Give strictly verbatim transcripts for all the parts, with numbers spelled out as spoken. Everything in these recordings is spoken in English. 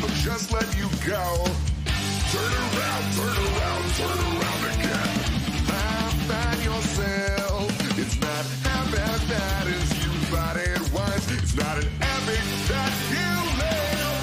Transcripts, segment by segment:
will just let you go. Turn around, turn around, turn around again. Laugh at yourself. It's not half as bad as you thought it was. It's not an epic that you live.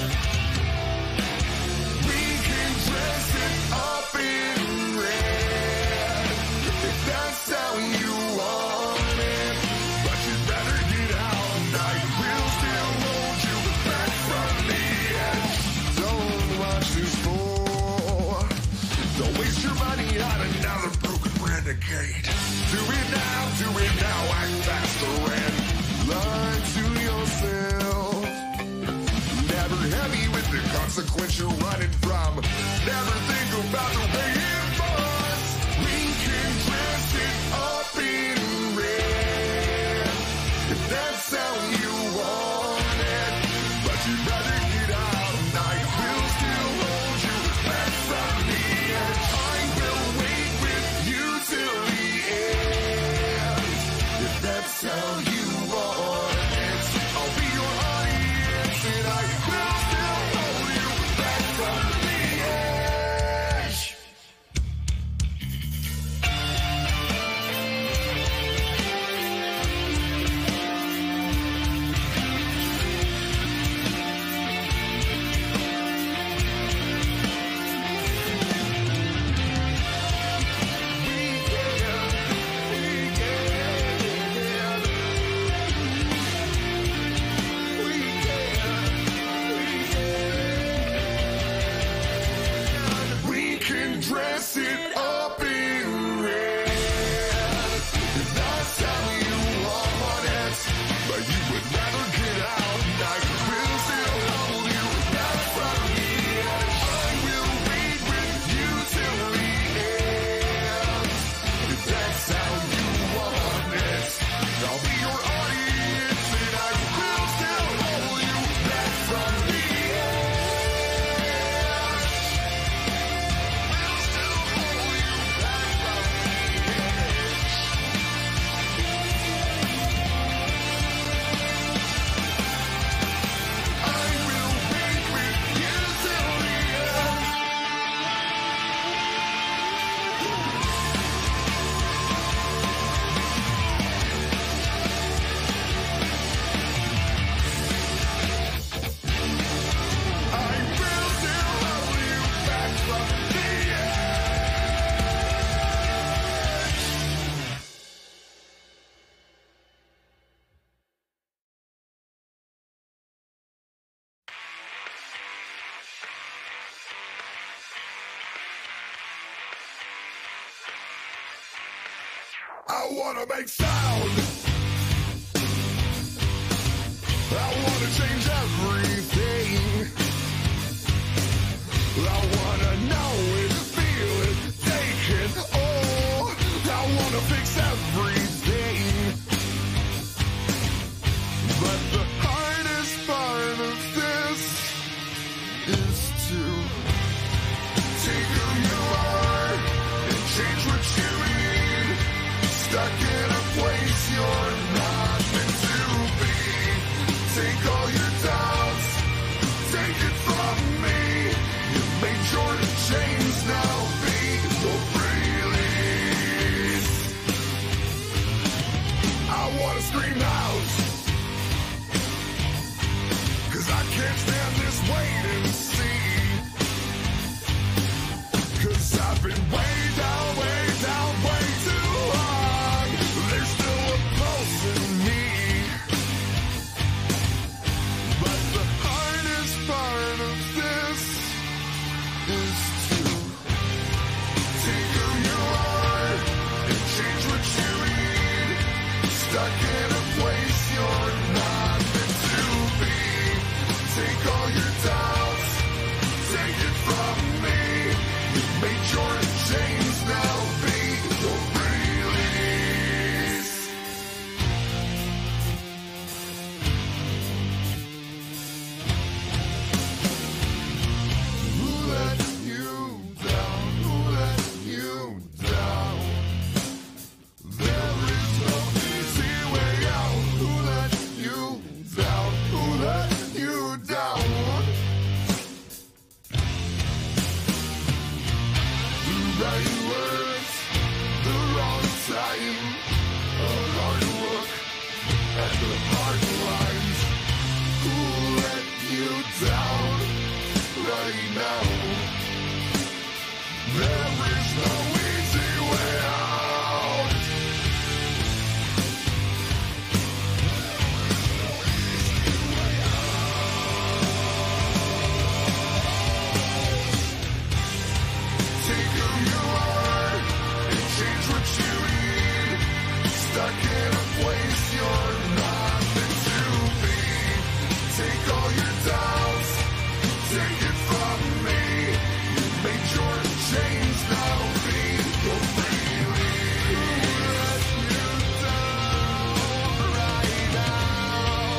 We can dress it up in red if that's how you want it. But you'd better get out and I will still hold you back from the edge. Don't watch this fool. Don't waste your money on another broken renegade. Do it now, do it now, act faster and lie to yourself. Never heavy with the consequence you're running from. Never think about the way it was. We can dress it up in red if that's how you want it. But you'd rather get out and I will still hold you back from the edge. I will wait with you till the end if that's how you want it. I'll be your audience and I will still hold you back from the edge. We can dress it up in red if that's how you want it. But you would rather get out and I will still hold you back from the edge. I will wait with you till the end if that's how you want it. I'll be your audience and I will still hold you back from the edge. Will still hold you back from the edge. I will wait with you till the end. I will still hold you back from the edge. I wanna make sound. I wanna change everything. I wanna know it, feel it, take it all. I wanna fix everything. But the hardest part of this is to take who you are and change what you need. Stuck in a place you're not meant to be. Take all your doubts, take it from me. You made sure the chains now be your release. I wanna scream out, 'cause I can't stand this wait and see. 'Cause I've been way down, way down, way too long. There's still a pulse right now. There is no easy way out. Take who you are and change what you need. Stuck in a place you're not meant to be. Take all your doubts, take it from me. You made your change, now be your freely. Who let you down right now?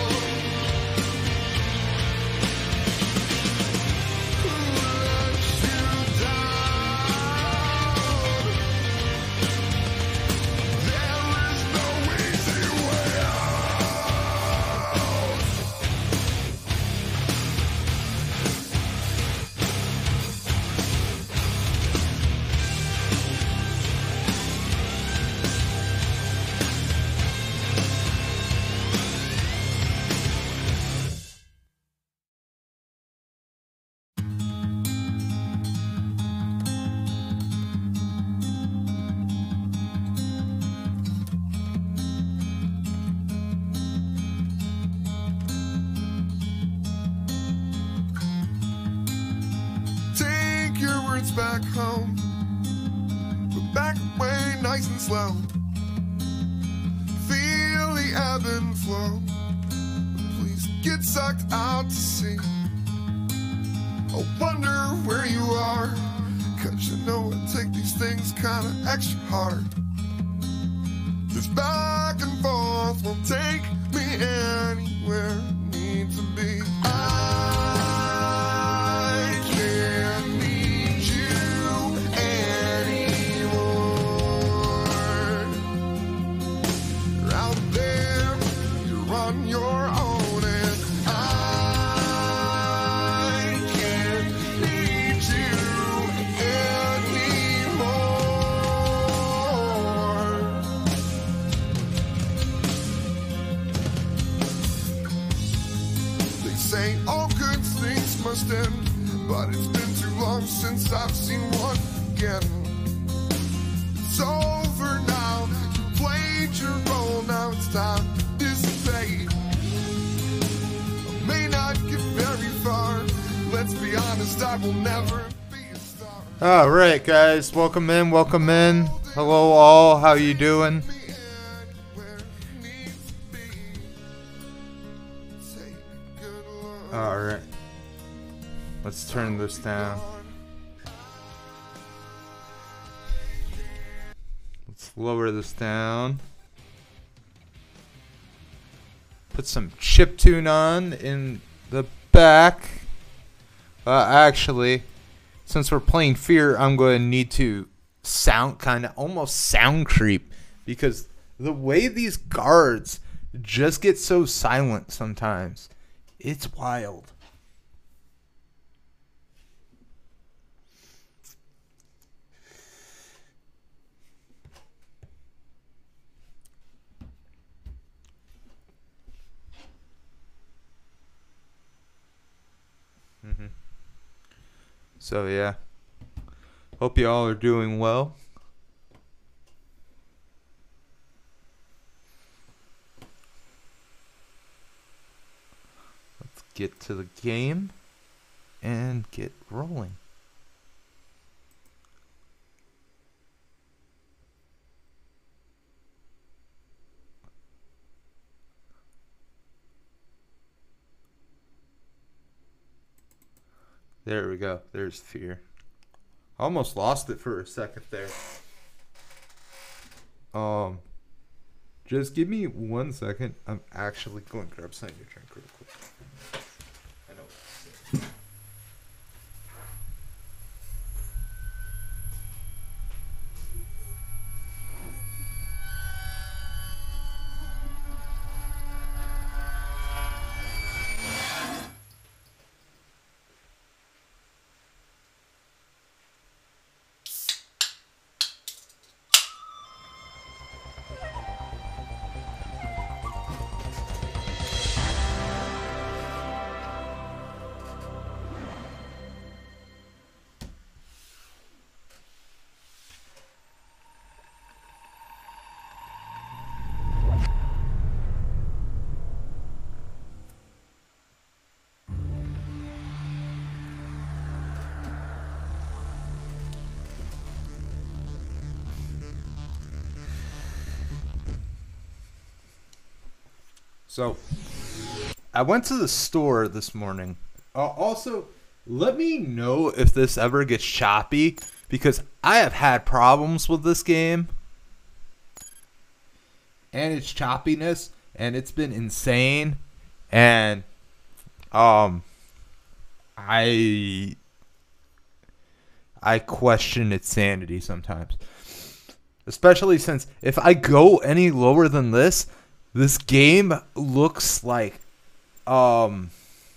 Who let you down? There is no easy way out. Take your words back home, but back away nice and slow. Feel the ebb and flow. Please get sucked out to sea. I wonder where you are, cause you know I take these things kinda extra hard. This back and forth will take me anywhere I need to be. I can't need you anymore. You're out there, you're on your own, and I can't need you anymore. They say all good things must end, but it's been too long since I've seen one again. It's over now, you played your role, now it's time to dissipate. I may not get very far, let's be honest, I will never be a star. All right, guys, welcome in, welcome in. Hello, all. How you doing? Be anywhere it needs to be. Take a good look. All right, let's turn this down. Let's lower this down. Put some chiptune on in the back. Uh, actually, since we're playing Fear, I'm going to need to sound kind of almost sound creep, because the way these guards just get so silent sometimes, it's wild. Mm-hmm. So yeah, hope you all are doing well. Let's get to the game and get rolling. There we go. There's Fear. Almost lost it for a second there. Um, just give me one second. I'm actually going to grab something to drink real quick. I know. So, I went to the store this morning. Uh, also, let me know if this ever gets choppy, because I have had problems with this game and its choppiness, and it's been insane. And um, I I question its sanity sometimes, especially since if I go any lower than this, this game looks like um.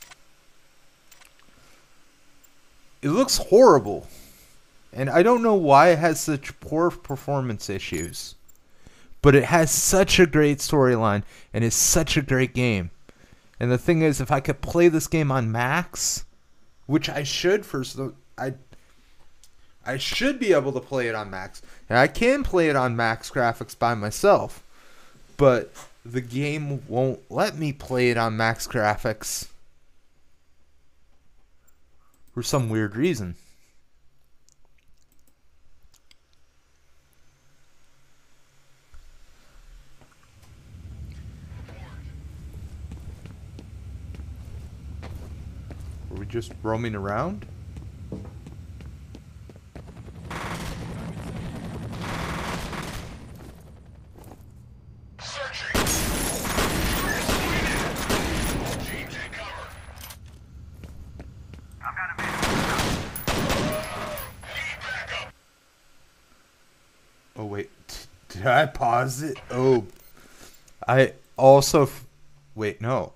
It looks horrible. And I don't know why it has such poor performance issues. But it has such a great storyline and is such a great game. And the thing is, if I could play this game on max, which I should first, I I should be able to play it on max. And I can play it on max graphics by myself. But the game won't let me play it on max graphics. For some weird reason. Were we just roaming around? Oh, wait. Did I pause it? Oh. I also... F wait, no.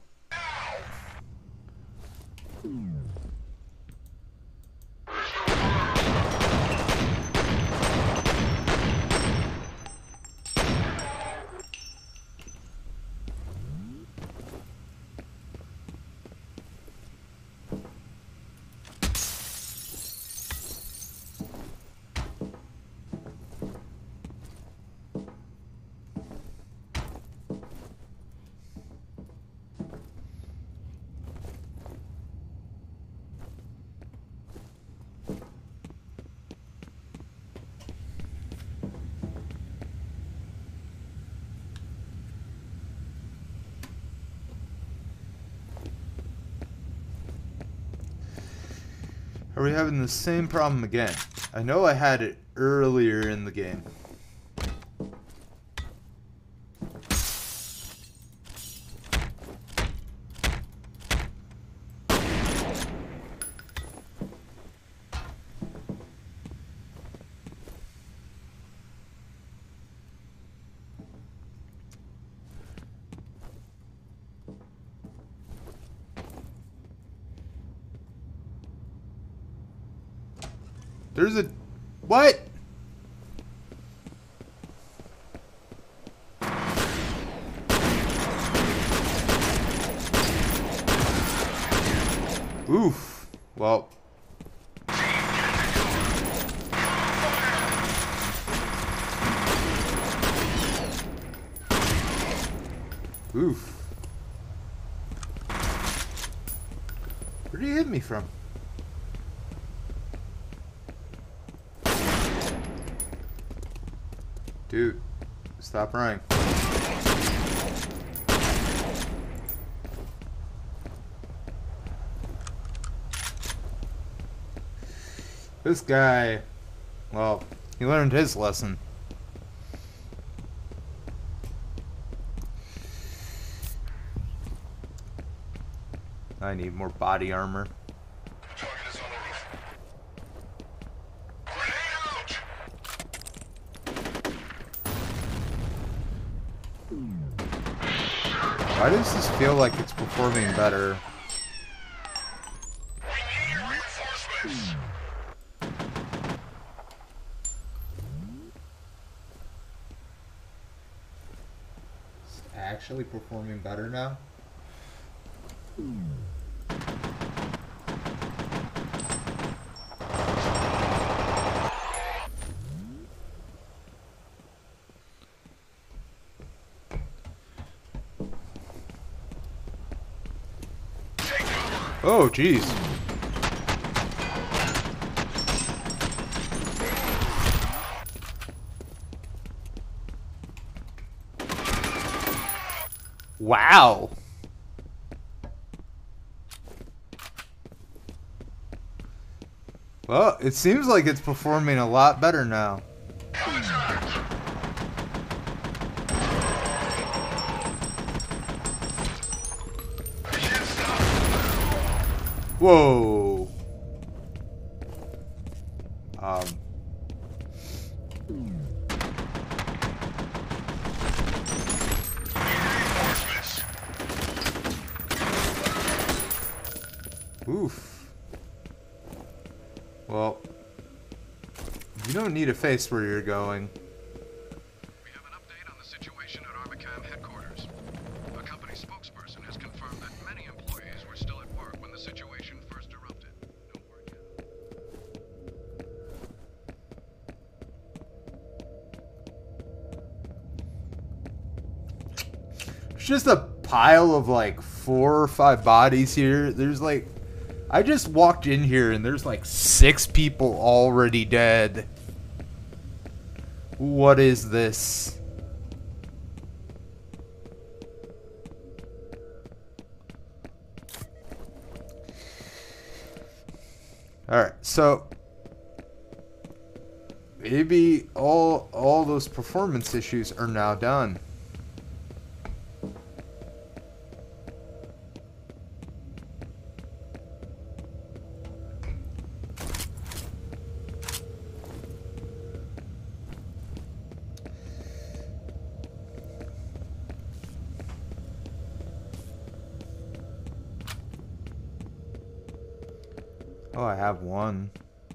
Are we having the same problem again? I know I had it earlier in the game. There's a... What? Oof. Well. Oof. Where did he hit me from? Dude, stop running. This guy, well, he learned his lesson. I need more body armor. Why does this feel like it's performing better? It's actually performing better now? Oh, jeez. Wow. Well, it seems like it's performing a lot better now. Whoa. Um. Oof. Well, you don't need to face where you're going. We have an update on the situation at Armacam headquarters. A company spokesperson has confirmed that many employees were still at work when the situation first erupted. No word yet. It's just a pile of like four or five bodies here. There's like, I just walked in here and there's like six people already dead. What is this? Alright, so maybe all all those performance issues are now done. Oh, I have one.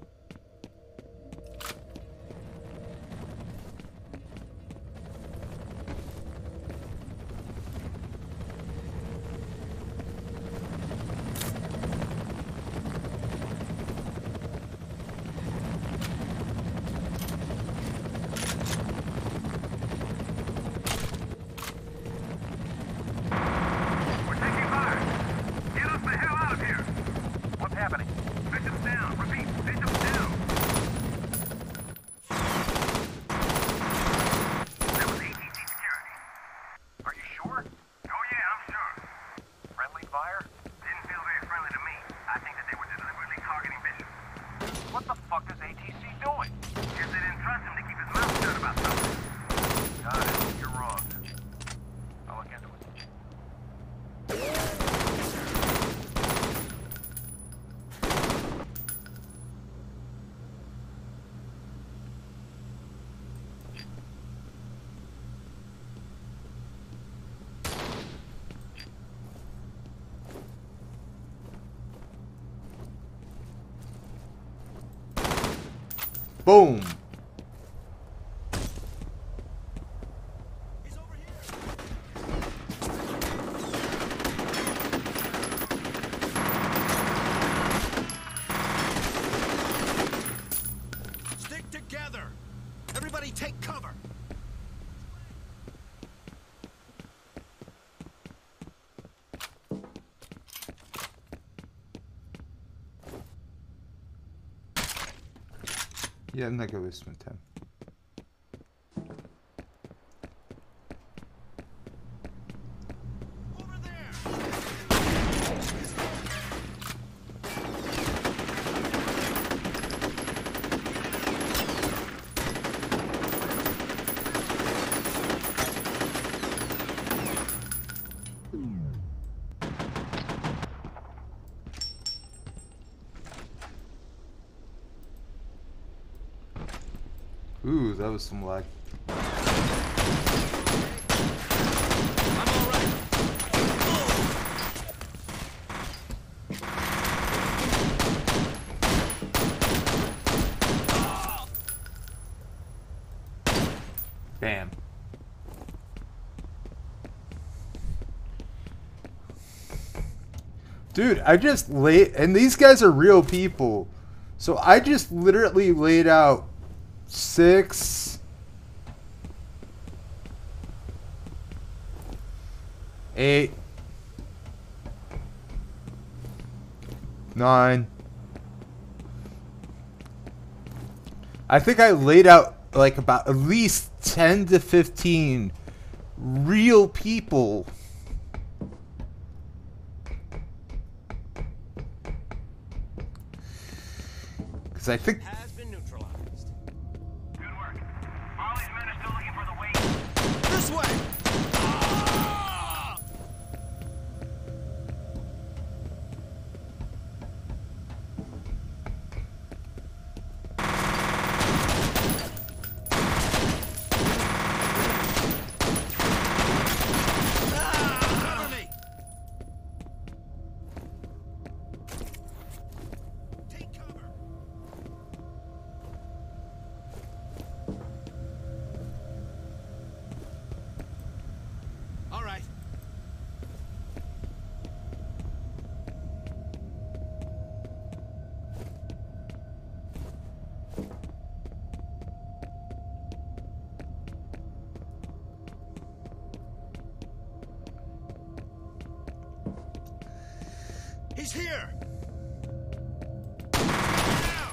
We're taking fire! Get us the hell out of here! What's happening? Victims down! Repeat, victims down! That was A T C security. Are you sure? Oh yeah, I'm sure. Friendly fire? Didn't feel very friendly to me. I think that they were deliberately targeting Bishop. What the fuck is A T C doing? Guess they didn't trust him to keep his mouth shut about something. Got it. You're wrong. I'll look into it. Boom. Stick together! Everybody take cover! Jednak byśmy ten. Over there! Ooh, that was some lag. Bam. Dude, I just laid, and these guys are real people. So I just literally laid out six, eight, nine. I think I laid out like about at least ten to fifteen real people Because I think Has been neutralized. Good work. Molly's men are still looking for the way. This way! Ah! Ah! Cover me! Take cover! All right. He's here. Now.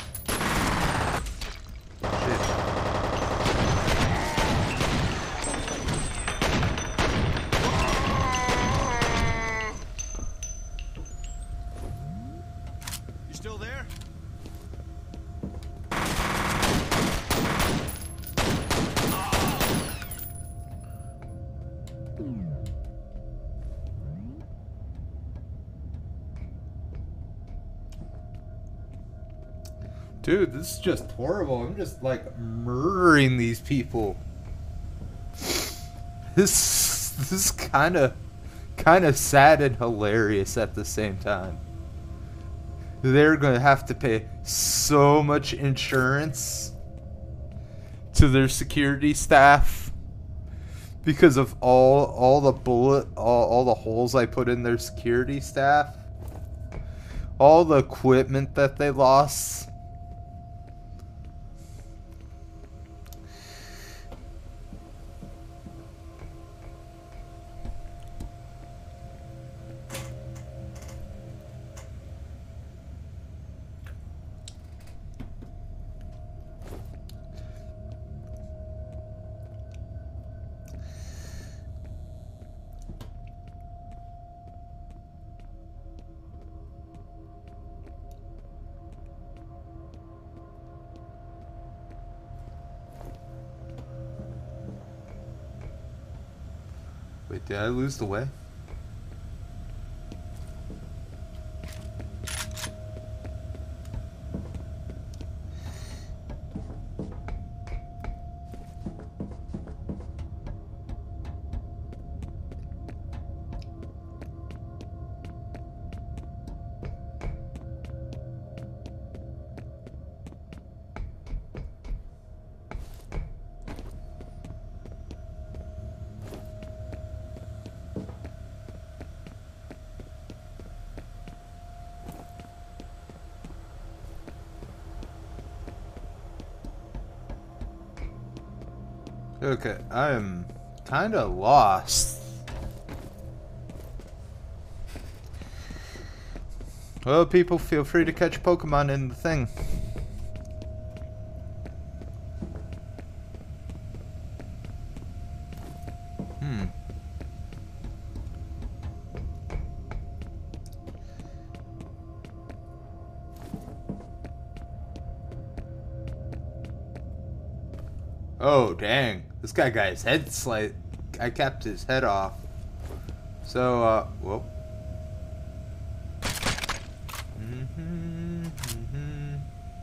You still there? dude, this is just horrible. I'm just like murdering these people. This this is kind of kind of sad and hilarious at the same time. They're going to have to pay so much insurance to their security staff because of all all the bullet all, all the holes I put in their security staff. All the equipment that they lost. Wait, did I lose the way? Okay, I am kind of lost. Well, people, feel free to catch Pokemon in the thing. Hmm. Oh, dang. This guy got his head slight. I kept his head off. So, uh, whoop. Mm-hmm, mm-hmm.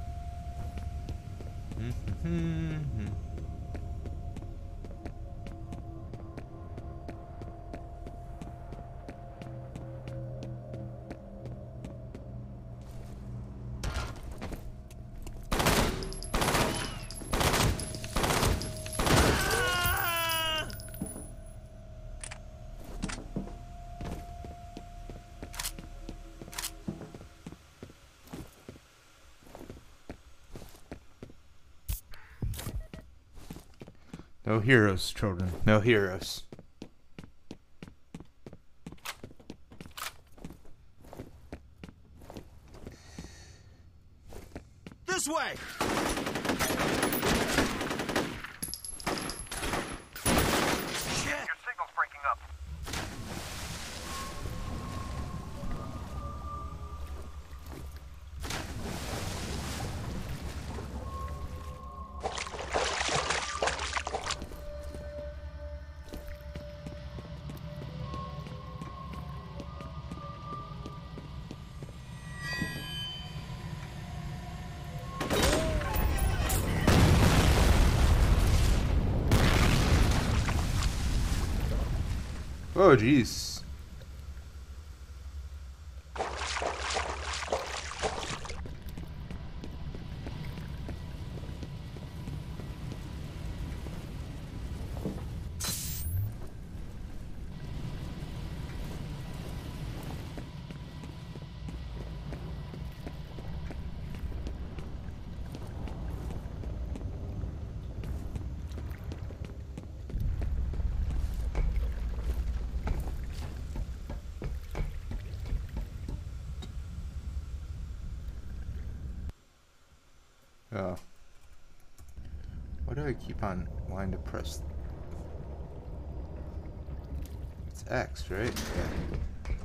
Mm-hmm, mm-hmm. No heroes, children. No heroes. This way! Shit! Your signal's breaking up. Oh, jeez. Oh. Why do I keep on wanting to press? It's X, right? Yeah.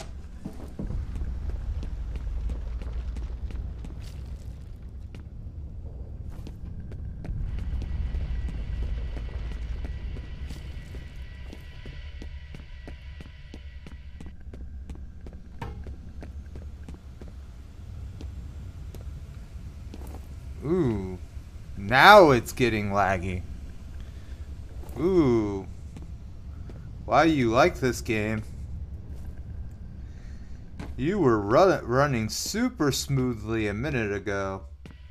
Ooh. Now it's getting laggy. Ooh. Why do you like this game? You were run running super smoothly a minute ago.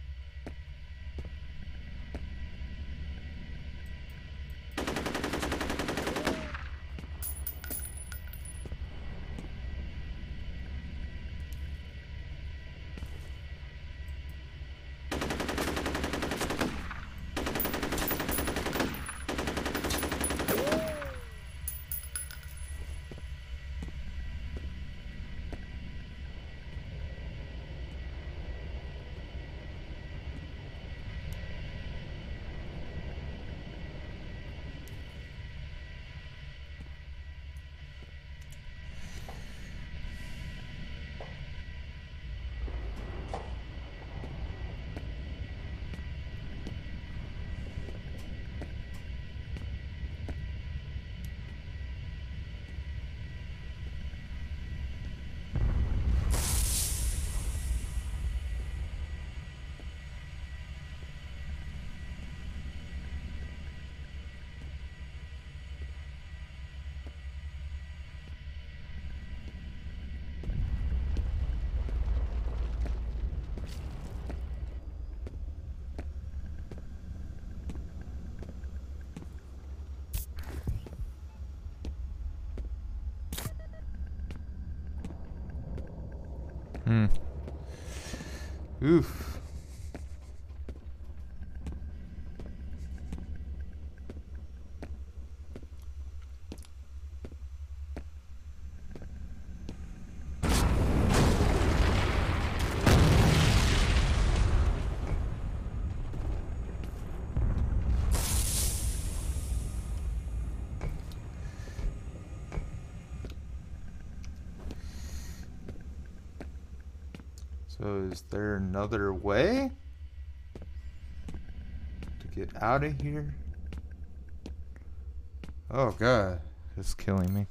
Hmm. Oof. So is there another way to get out of here? Oh god, it's killing me.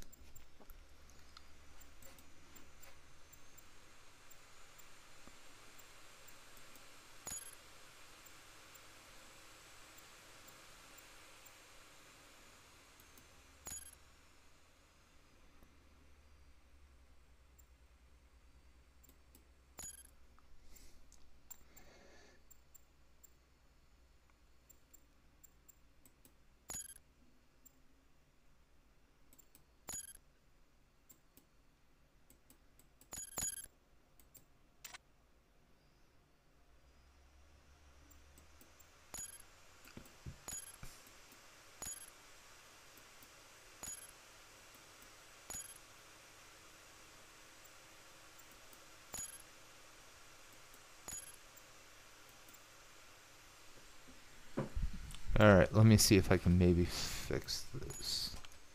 Alright, let me see if I can maybe fix this.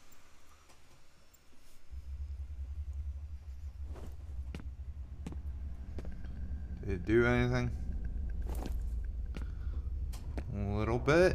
Did it do anything? A little bit.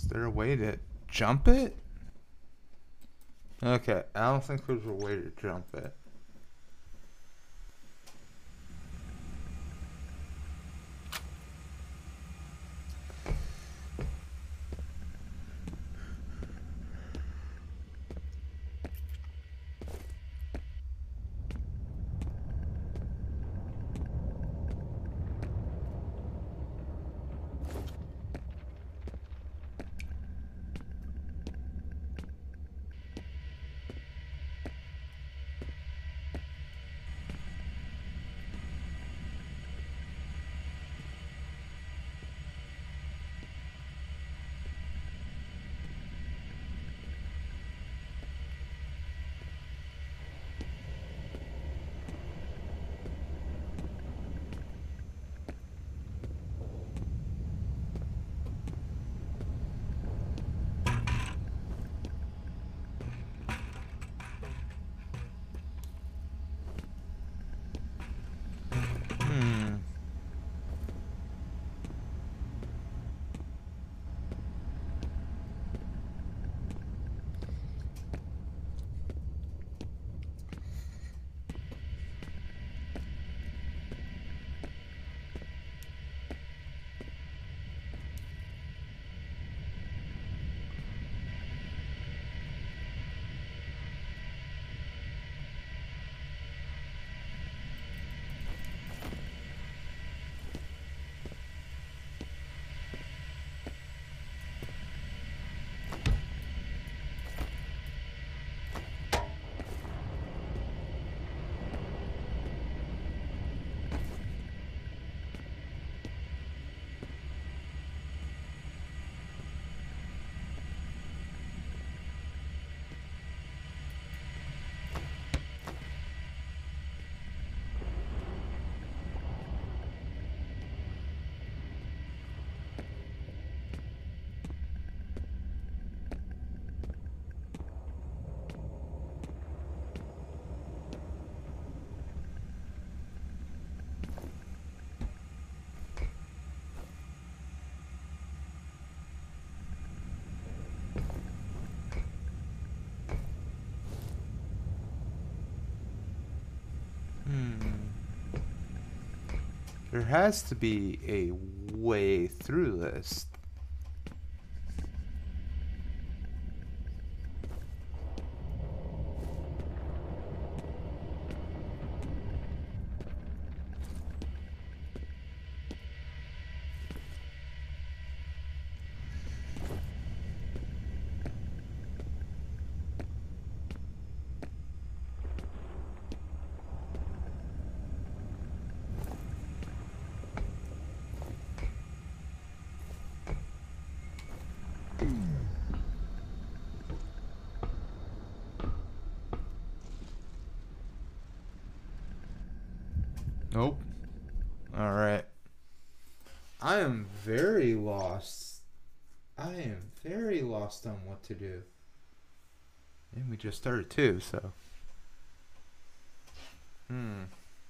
Is there a way to jump it? Okay, I don't think there's a way to jump it. Hmm. Hmm. There has to be a way through this. Nope. Alright. I am very lost. I am very lost on what to do. And we just started too, so. Hmm.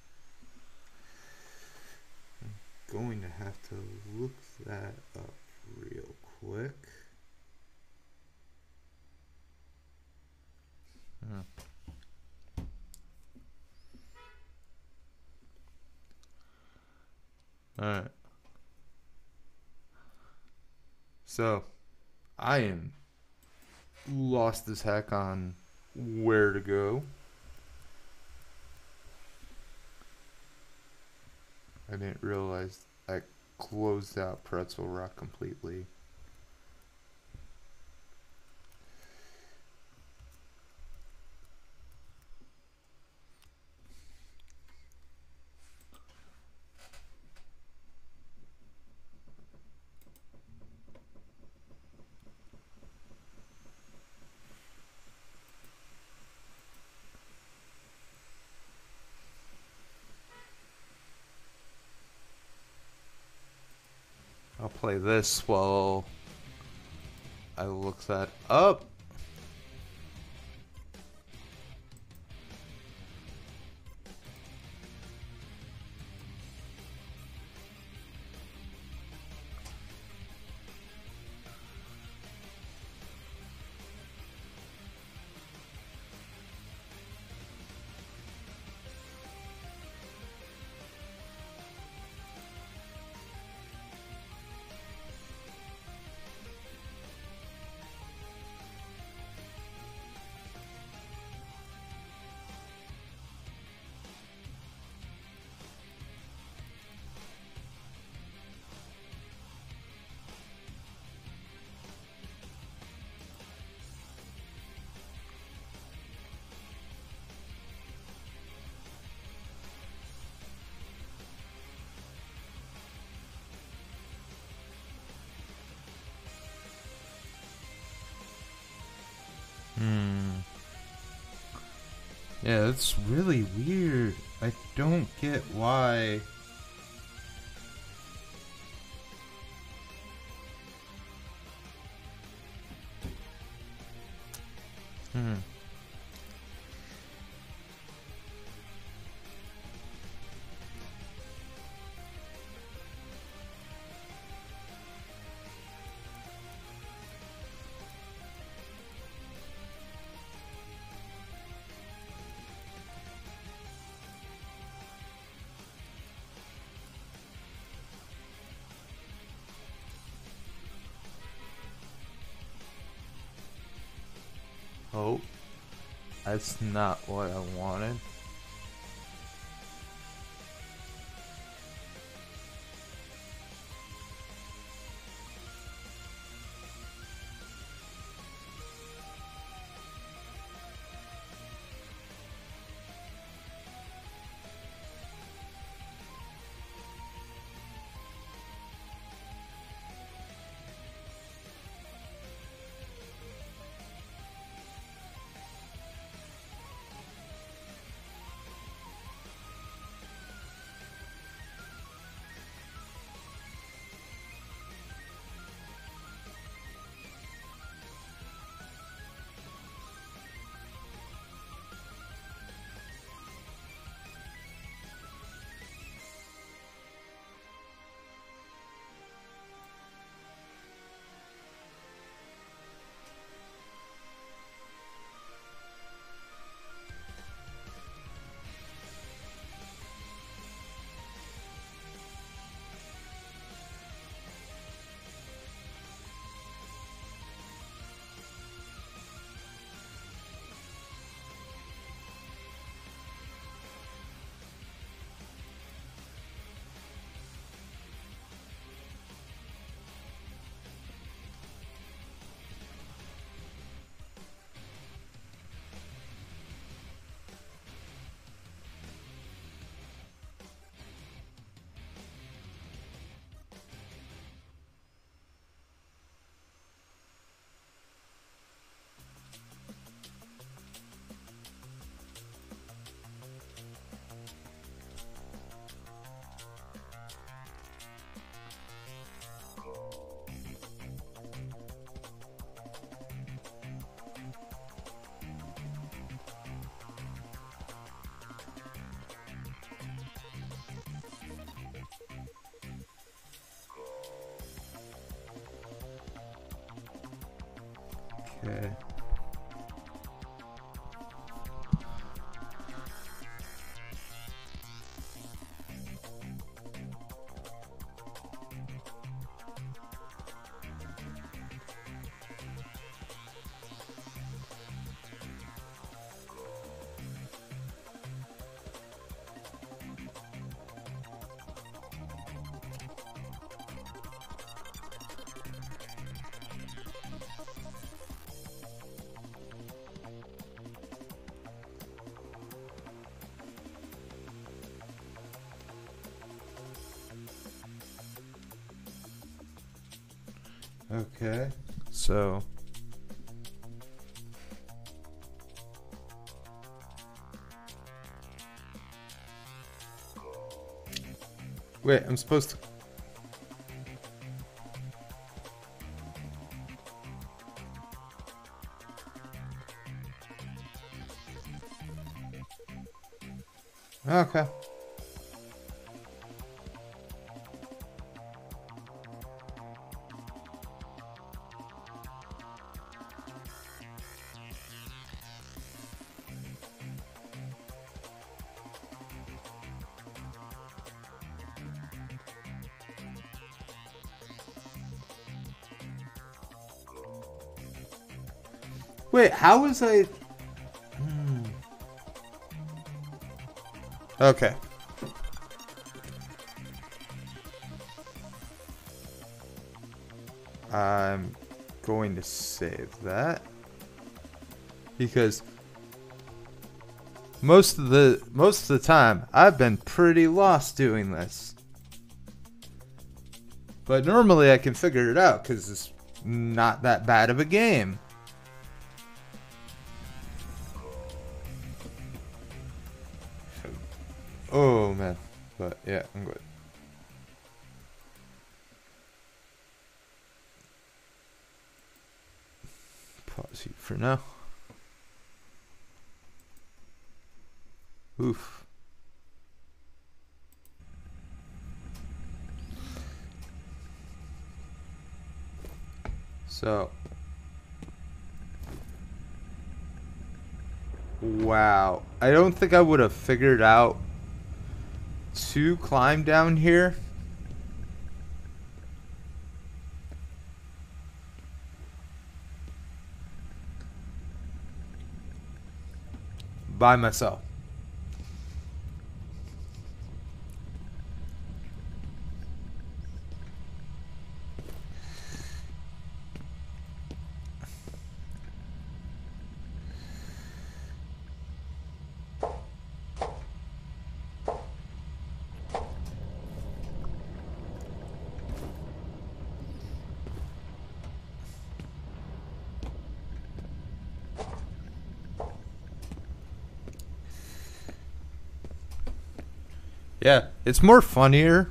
I'm going to have to look that up real quick. Hmm. Alright. So, I am lost as heck on where to go. I didn't realize I closed out Pretzel Rock completely. I'll play this while I look that up. Yeah, that's really weird. I don't get why. Hmm. Oh, that's not what I wanted. Okay. Okay. So. Wait, I'm supposed to. Okay. Wait, how was I? Hmm. Okay. I'm going to save that because most of the most of the time I've been pretty lost doing this. But normally I can figure it out because it's not that bad of a game. Oh man, but yeah, I'm good. Pause you for now. Oof. So. Wow. I don't think I would have figured out to climb down here. By myself. Yeah, it's more funnier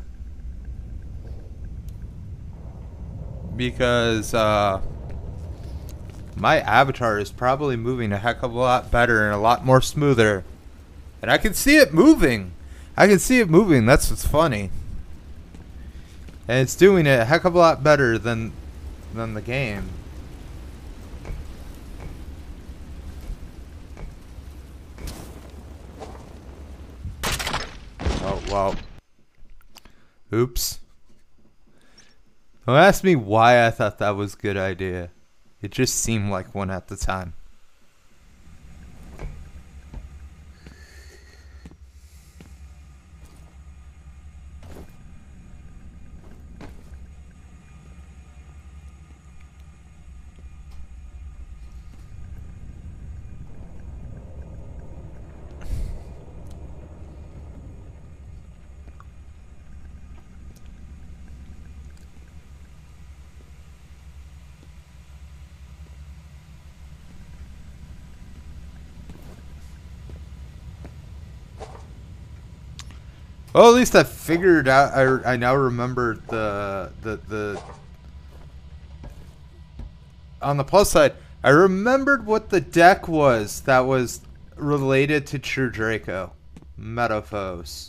because uh, my avatar is probably moving a heck of a lot better and a lot more smoother. And I can see it moving. I can see it moving. That's what's funny. And it's doing it a heck of a lot better than than the game. Oh, well. Oops. Don't ask me why I thought that was a good idea. It just seemed like one at the time. Well, at least I figured out. I, I now remember the the the. On the plus side, I remembered what the deck was that was related to True Draco, Metaphos.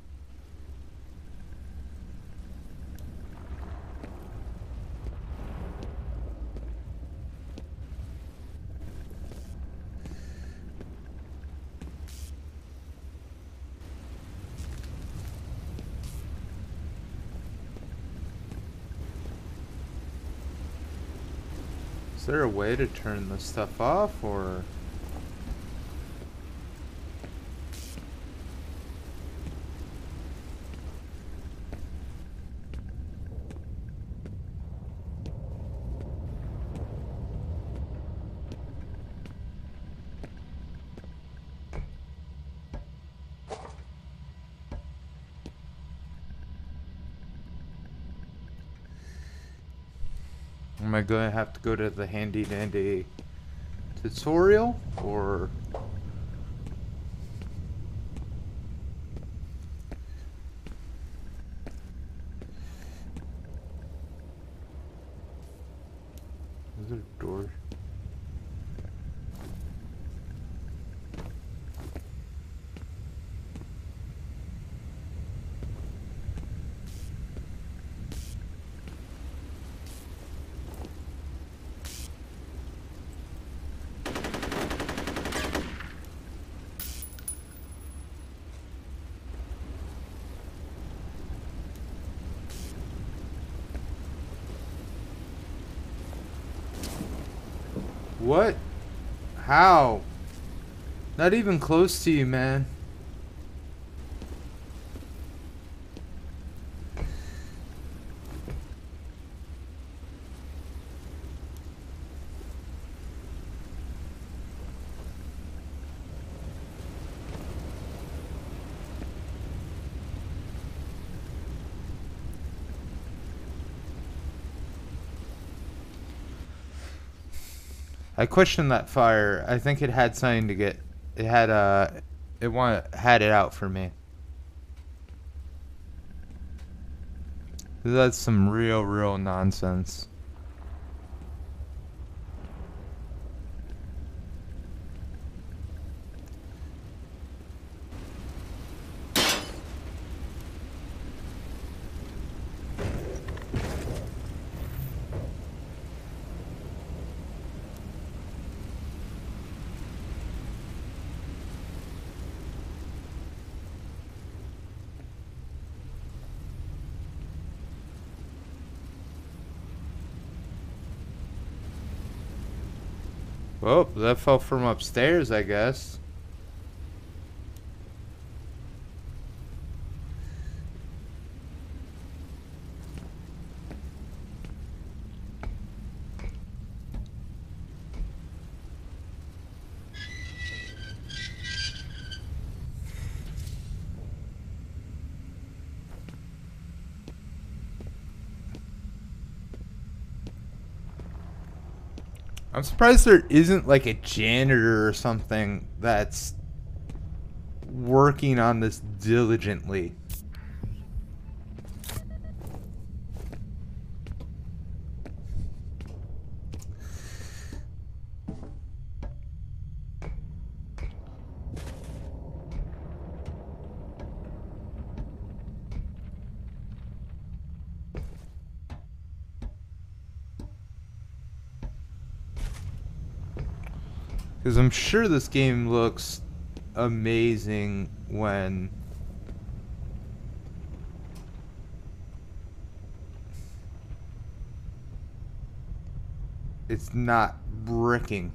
Is there a way to turn this stuff off, or? Am I going to have to go to the handy dandy tutorial, or? Is there a door? What? How? Not even close to you, man. I questioned that fire. I think it had something to get. It had uh, it want had it out for me. That's some real, real nonsense. Oh, that fell from upstairs, I guess. I'm surprised there isn't like a janitor or something that's working on this diligently. Because I'm sure this game looks amazing when it's not bricking.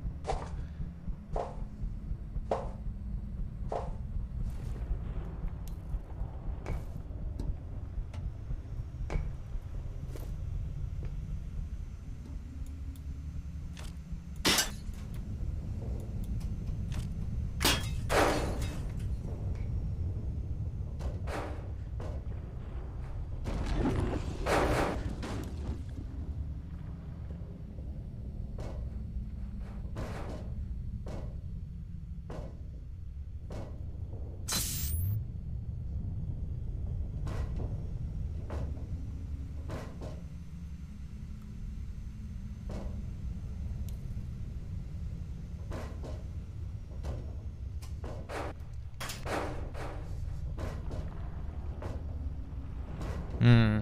Hmm.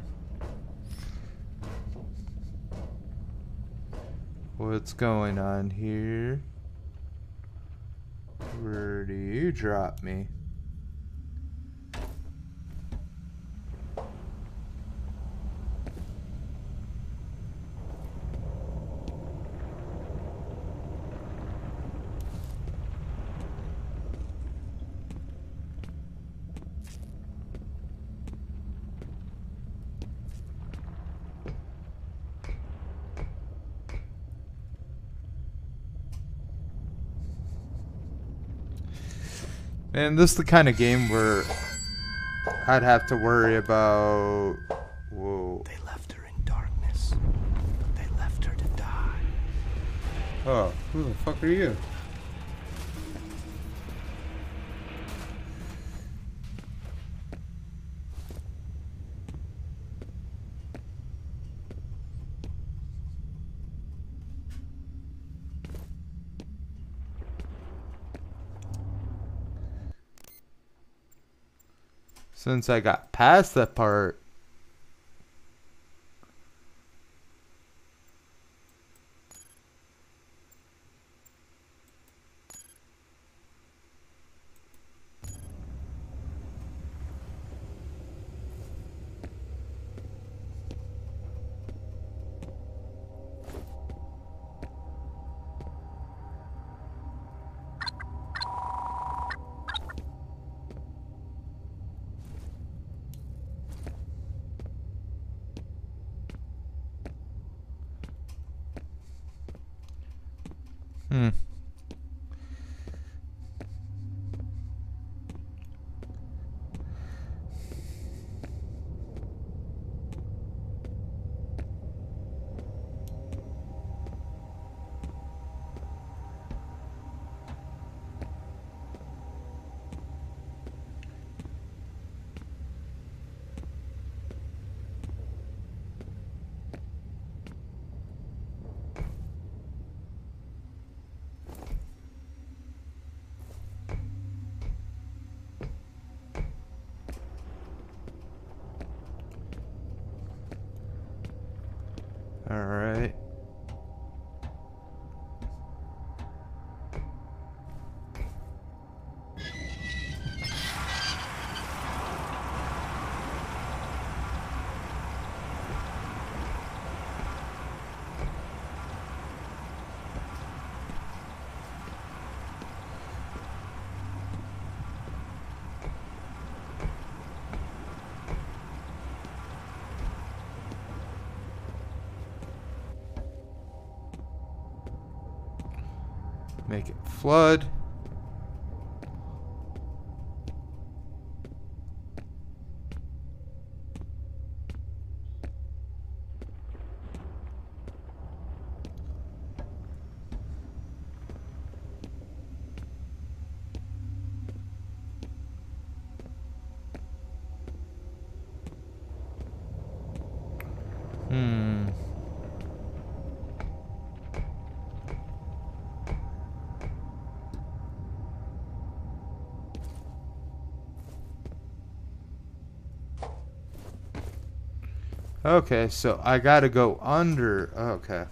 What's going on here? Where do you drop me? And this is the kind of game where I'd have to worry about... Whoa. They left her in darkness. They left her to die. Oh, who the fuck are you? Since I got past that part, hmm. Alright. Make it flood. Hmm. Okay, so I gotta go under. Okay.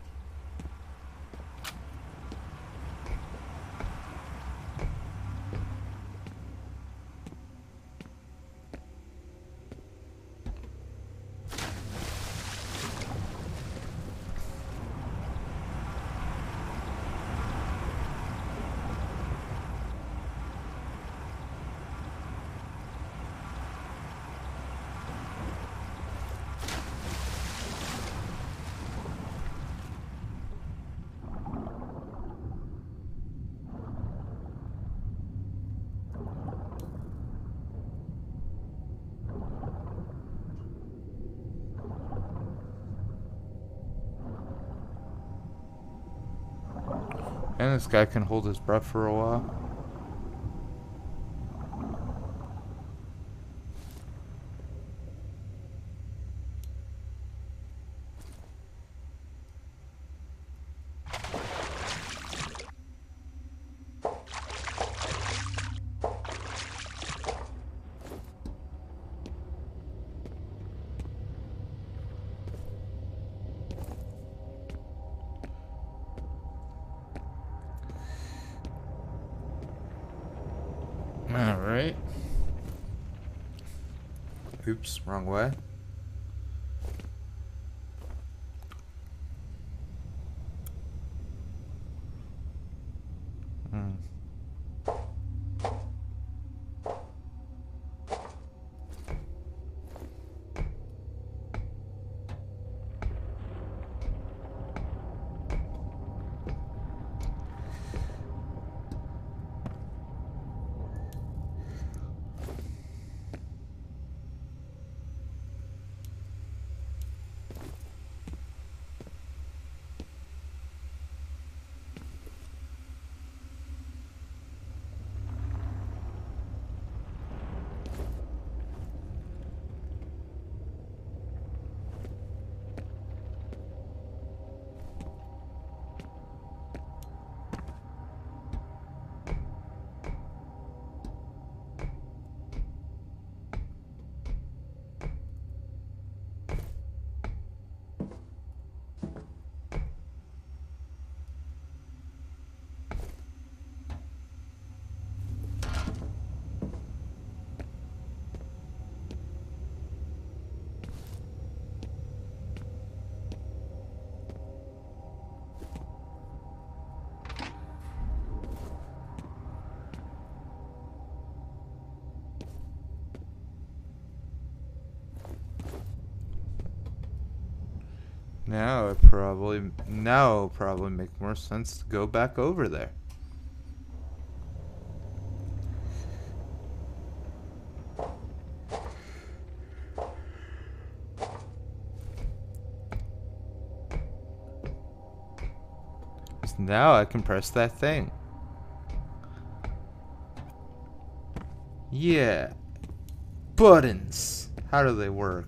And this guy can hold his breath for a while. Alright. Oops, wrong way. Hmm. Now it probably now it'll probably make more sense to go back over there. Now I can press that thing. Yeah. Buttons. How do they work?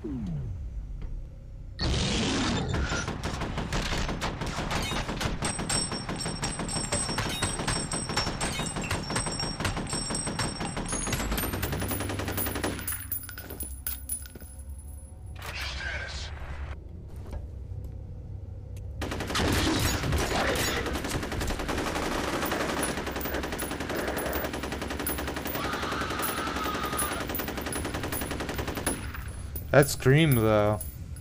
That scream, though.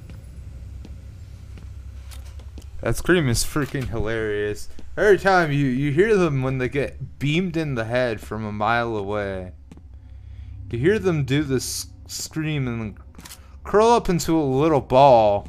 That scream is freaking hilarious. Every time you, you hear them when they get beamed in the head from a mile away. You hear them do this scream and curl up into a little ball.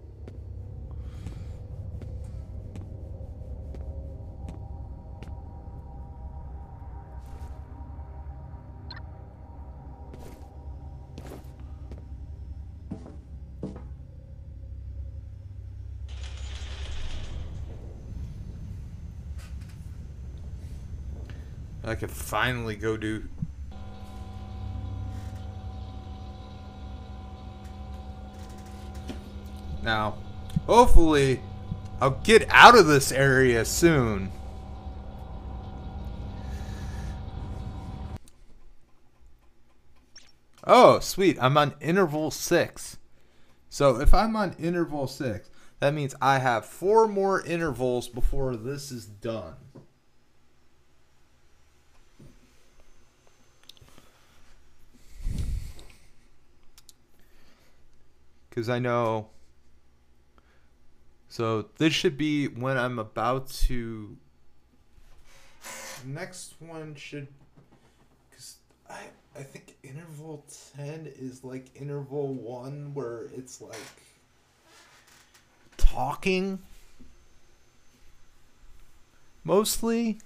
I could finally go do. Now, hopefully, I'll get out of this area soon. Oh, sweet. I'm on interval six. So if I'm on interval six, that means I have four more intervals before this is done. Because I know. So this should be when I'm about to. Next one should. Because I, I think interval ten is like interval one where it's like. Talking. Mostly.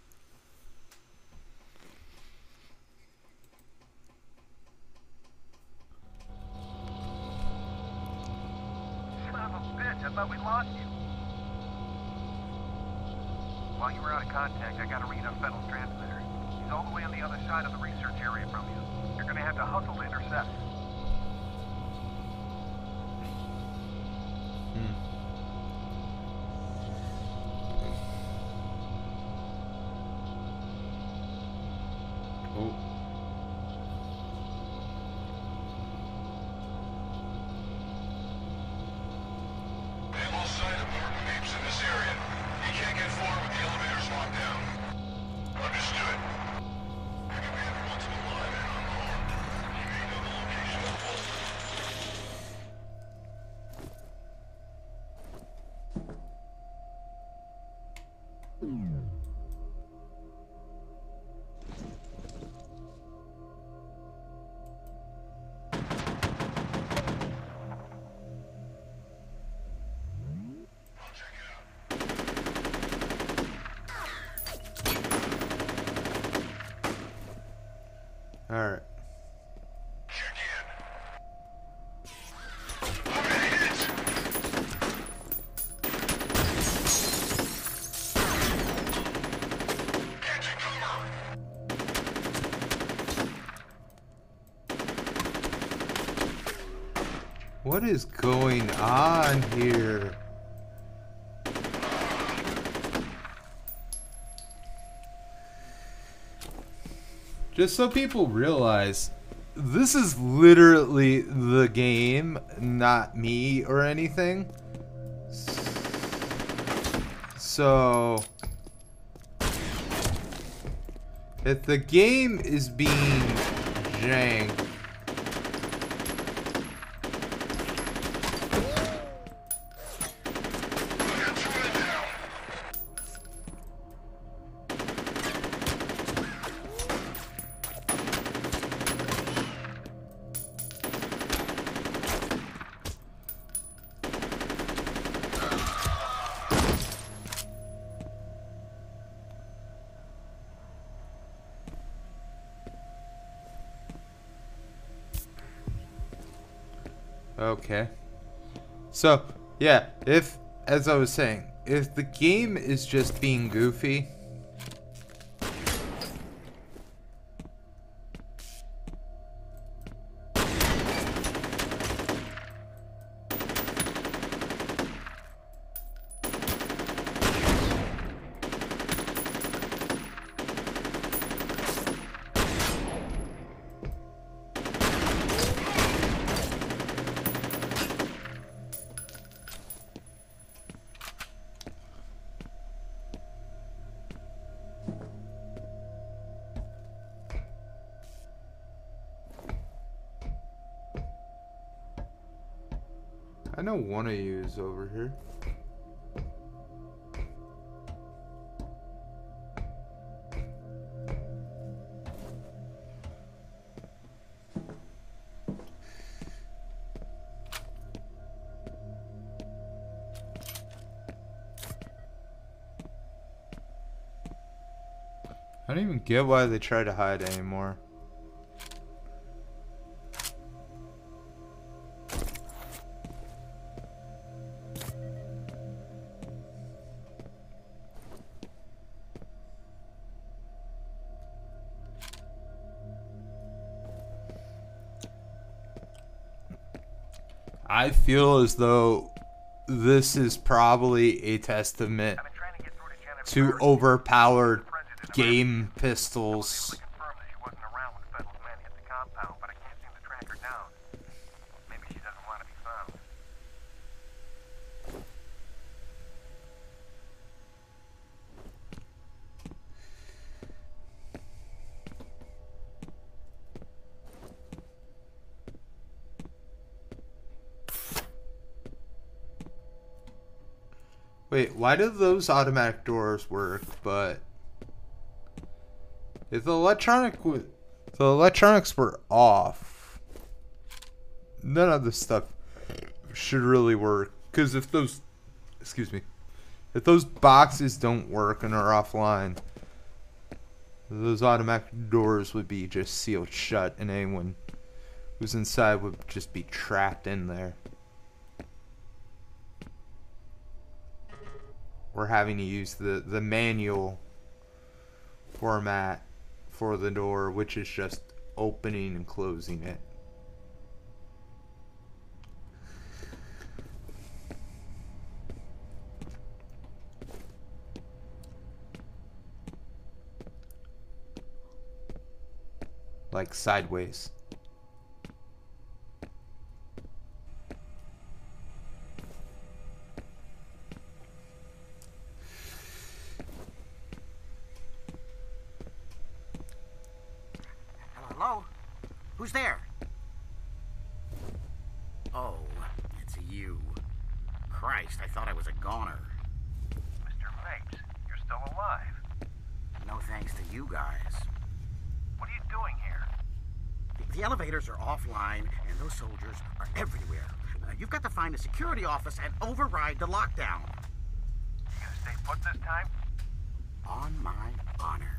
I thought we lost you. While you were out of contact, I got a read on Fennel's transmitter. He's all the way on the other side of the research area from you. You're gonna have to hustle to intercept. Hmm. Oh. All right. Check in. Catching cover. What is going on here? Just so people realize, this is literally the game, not me or anything. So, if the game is being jank, okay. So, yeah, if, as I was saying, if the game is just being goofy, I know one of you is over here. I don't even get why they try to hide anymore. I feel as though this is probably a testament I've been trying to get through to Jennifer. to Barrett. overpowered President game She pistols. was able to confirm that she wasn't around when the Federal men hit the compound, but I can't seem to track her down. Maybe she doesn't want to be found. Wait, why do those automatic doors work, but if the electronic w the electronics were off, none of this stuff should really work. Because if those, excuse me, if those boxes don't work and are offline, those automatic doors would be just sealed shut, and anyone who's inside would just be trapped in there. We're having to use the, the manual format for the door, which is just opening and closing it. Like sideways. Hello? Who's there? Oh, it's you. Christ, I thought I was a goner. Mister Mapes, you're still alive. No thanks to you guys. What are you doing here? The, the elevators are offline, and those soldiers are everywhere. Uh, you've got to find a security office and override the lockdown. You gonna stay put this time? On my honor.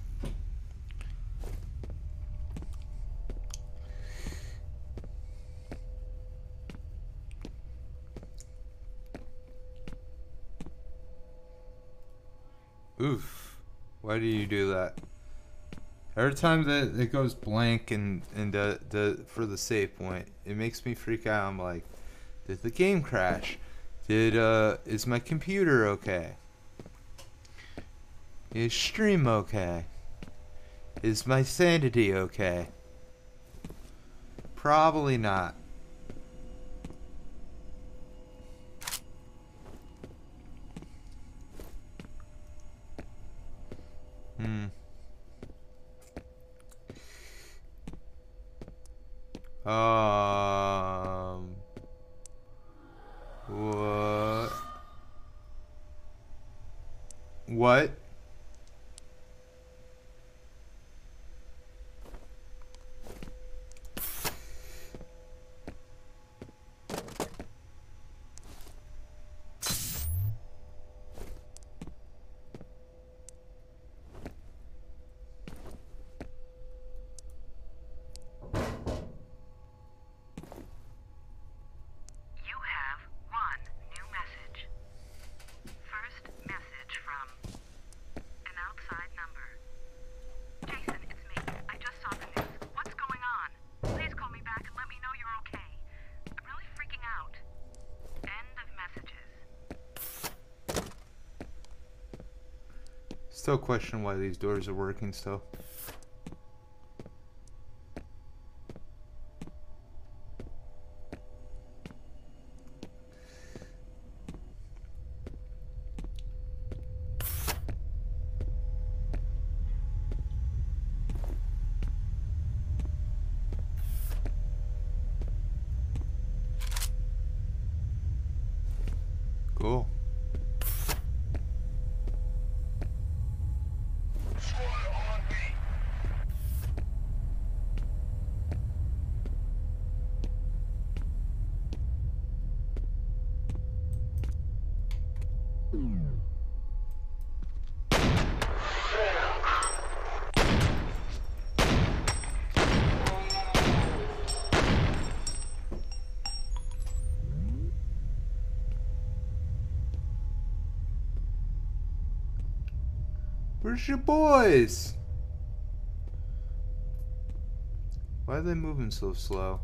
Oof. Why do you do that? Every time that it goes blank and, and the, the, for the save point, it makes me freak out. I'm like, did the game crash? Did, uh, is my computer okay? Is stream okay? Is my sanity okay? Probably not. Hmm. Um. What? What? You have one new message. First message from an outside number. Jason, it's me. I just saw the news. What's going on? Please call me back and let me know you're okay. I'm really freaking out. End of messages. Still question why these doors are working still. Cool. Where's your boys? Why are they moving so slow?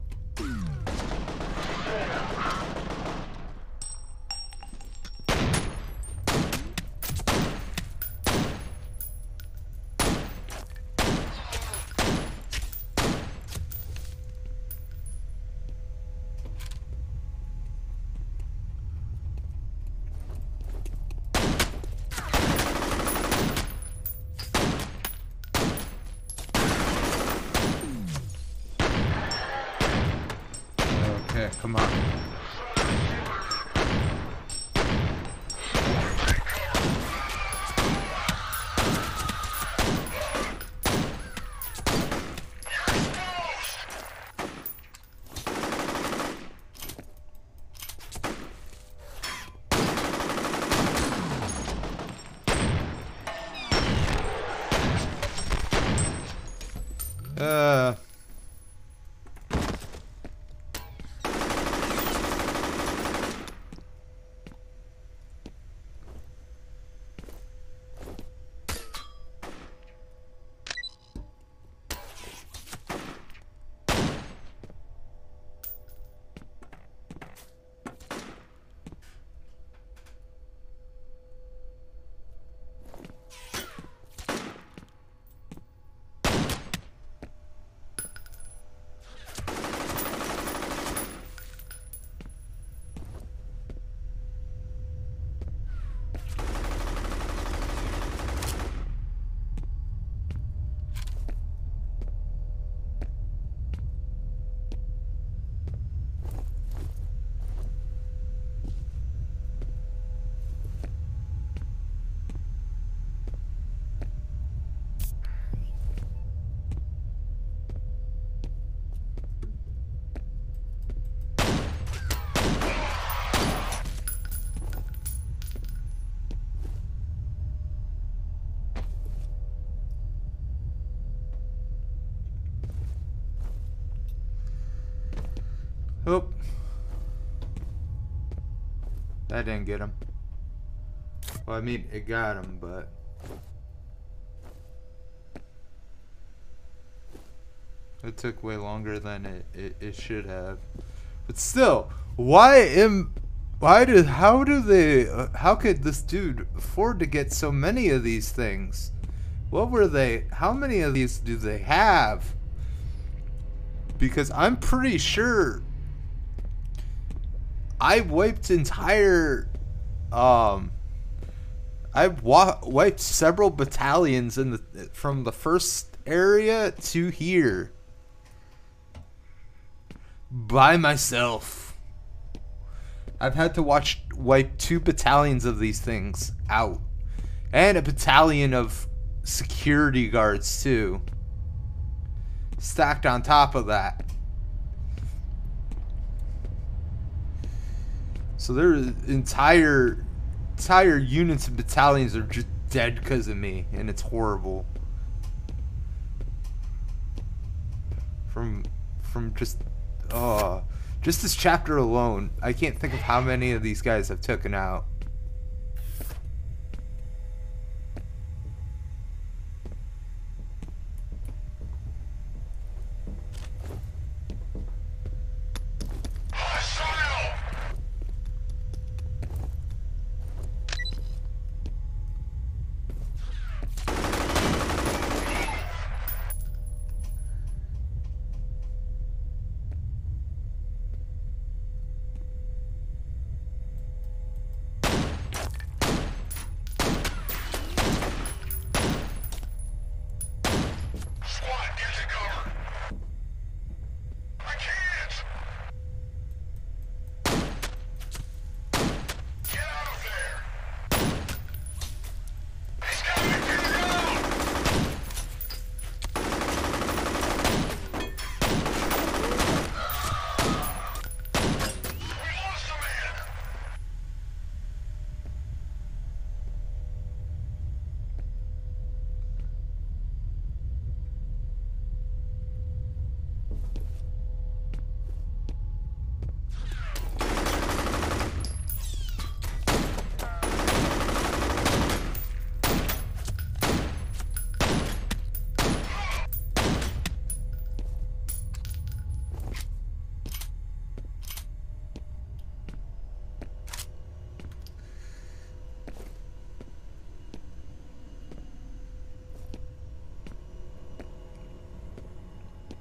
Okay, come on. Uh... Oop. That didn't get him. Well, I mean, it got him, but... It took way longer than it, it, it should have. But still, why am... Why do... How do they... Uh, how could this dude afford to get so many of these things? What were they... How many of these do they have? Because I'm pretty sure... I wiped entire, um, I wa wiped several battalions in the from the first area to here by myself. I've had to watch wipe two battalions of these things out, and a battalion of security guards too, stacked on top of that. So their entire entire units and battalions are just dead because of me, and it's horrible. From from just uh just this chapter alone, I can't think of how many of these guys I've taken out.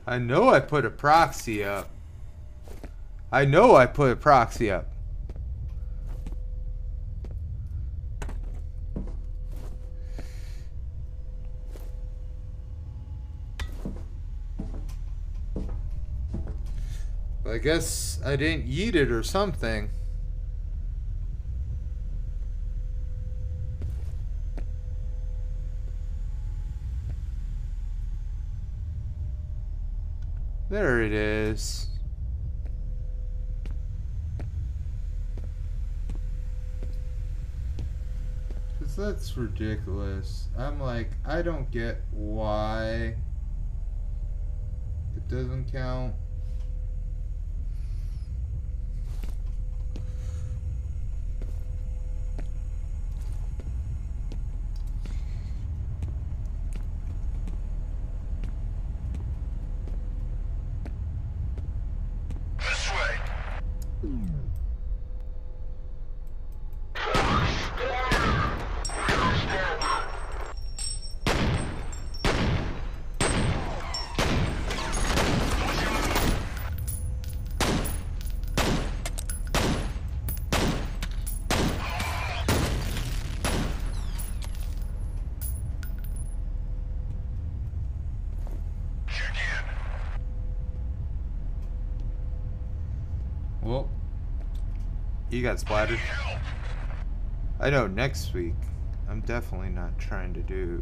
I know I put a proxy up. I know I put a proxy up. But I guess I didn't eat it or something. There it is. Cause that's ridiculous. I'm like, I don't get why it doesn't count. Well, you got splattered. I know next week I'm definitely not trying to do.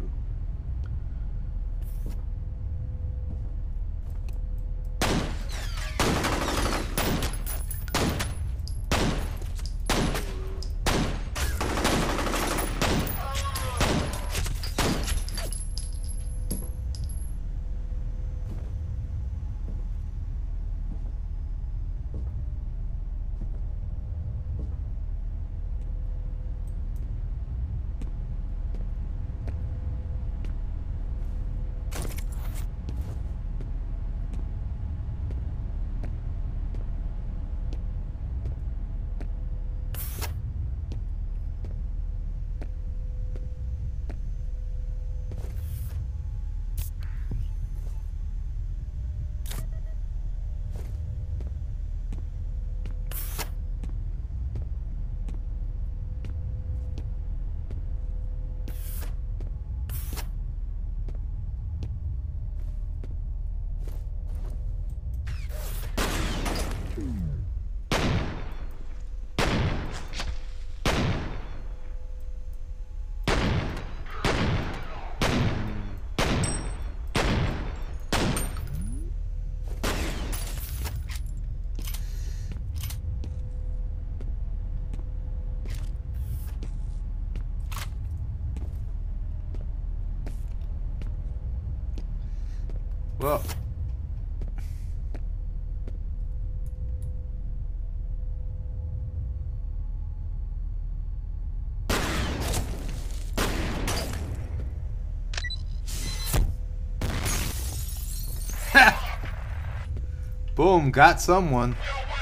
Well, boom, got someone.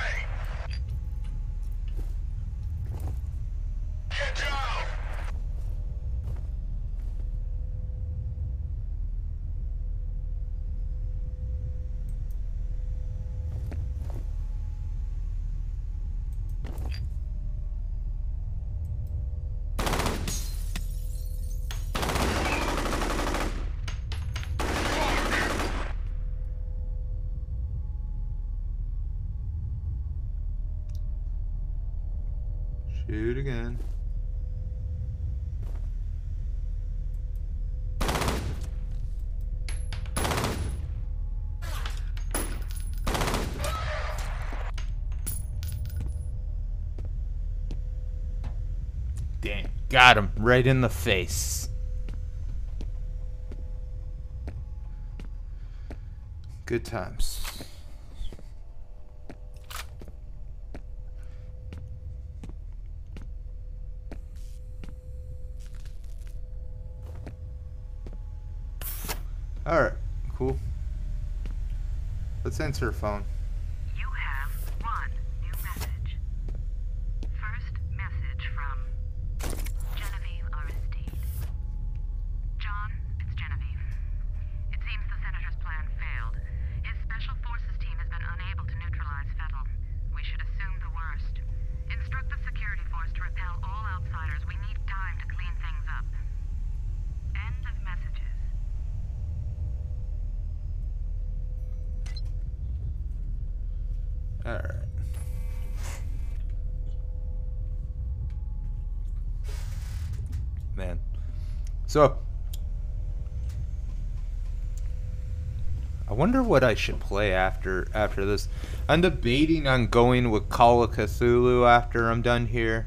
Shoot again. Damn, got him right in the face. Good times. Alright, cool. Let's answer a phone. You have one new message. First message from Genevieve Aristide. John, it's Genevieve. It seems the senator's plan failed. His Alright. Man. So, I wonder what I should play after after this. I'm debating on going with Call of Cthulhu after I'm done here.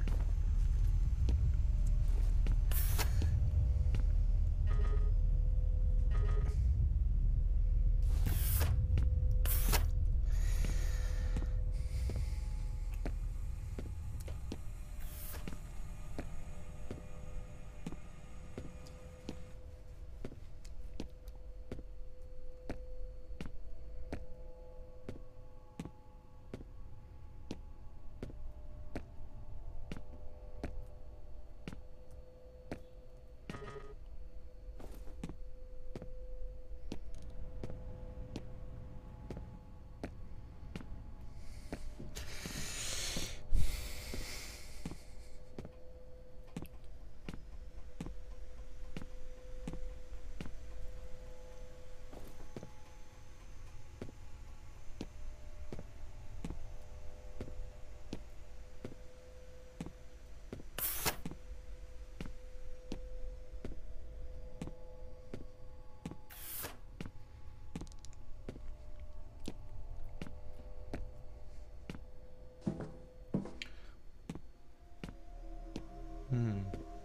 Hmm.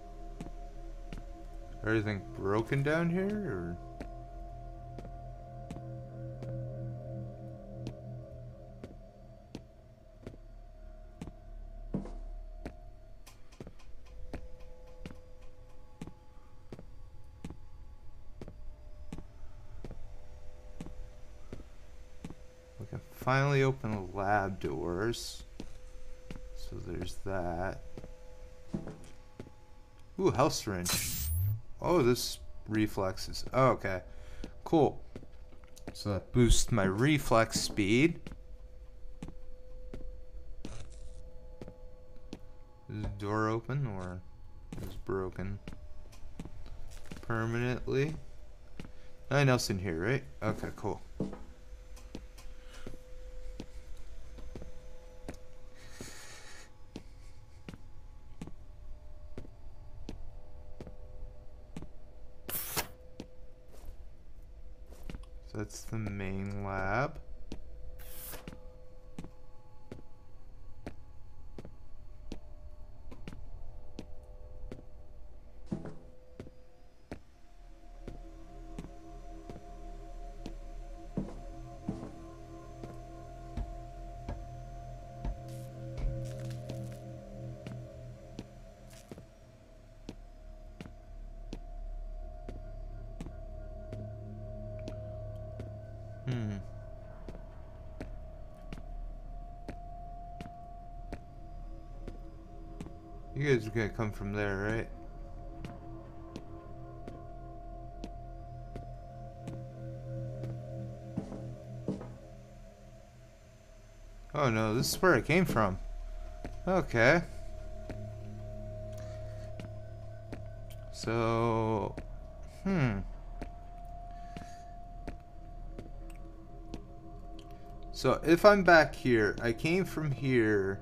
Everything broken down here, or? We can finally open the lab doors. So there's that. Ooh, health syringe. Oh, this reflexes. Oh, okay. Cool. So that boosts my reflex speed. Is the door open or is it broken permanently? Nothing else in here, right? Okay, cool. That's the main lab. Hmm. You guys are gonna come from there, right? Oh no, this is where I came from. Okay. So, hmm. So if I'm back here, I came from here.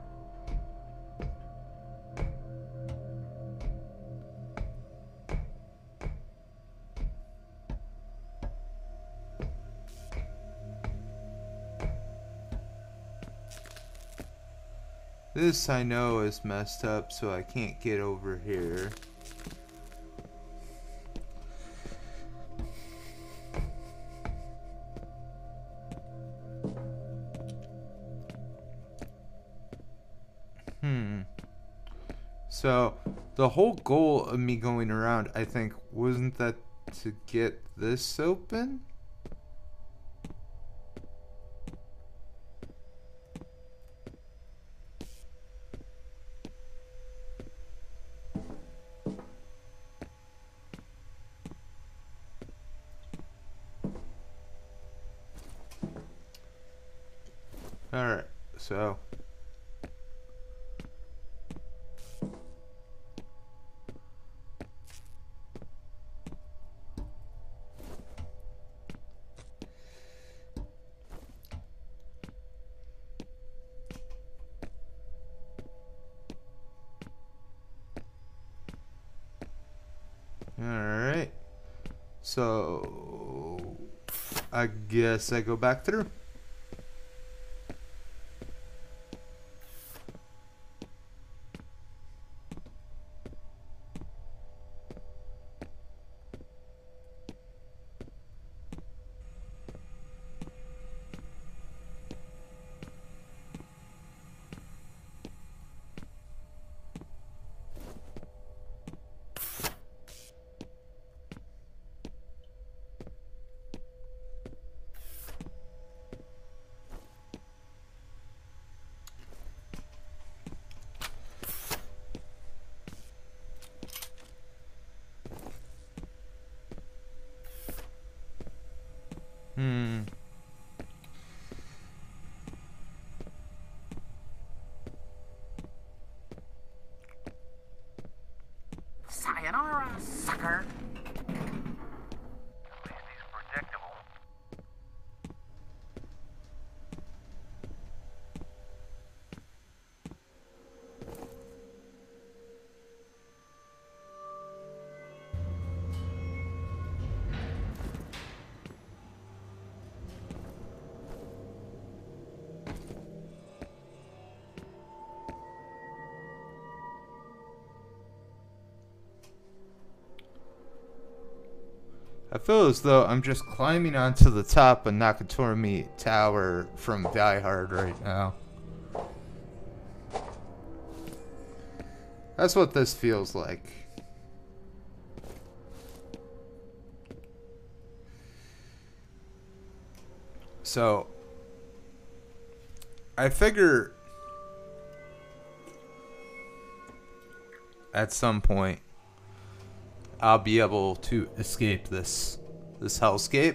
This I know is messed up, so I can't get over here. Hmm. So, the whole goal of me going around, I think, wasn't that to get this open? Alright, so... Alright. So I guess I go back through. Hmm. Sayonara, sucker. At least he's predictable. I feel as though I'm just climbing onto the top of Nakatomi Tower from Die Hard right now. That's what this feels like. So, I figure at some point I'll be able to escape this this hellscape.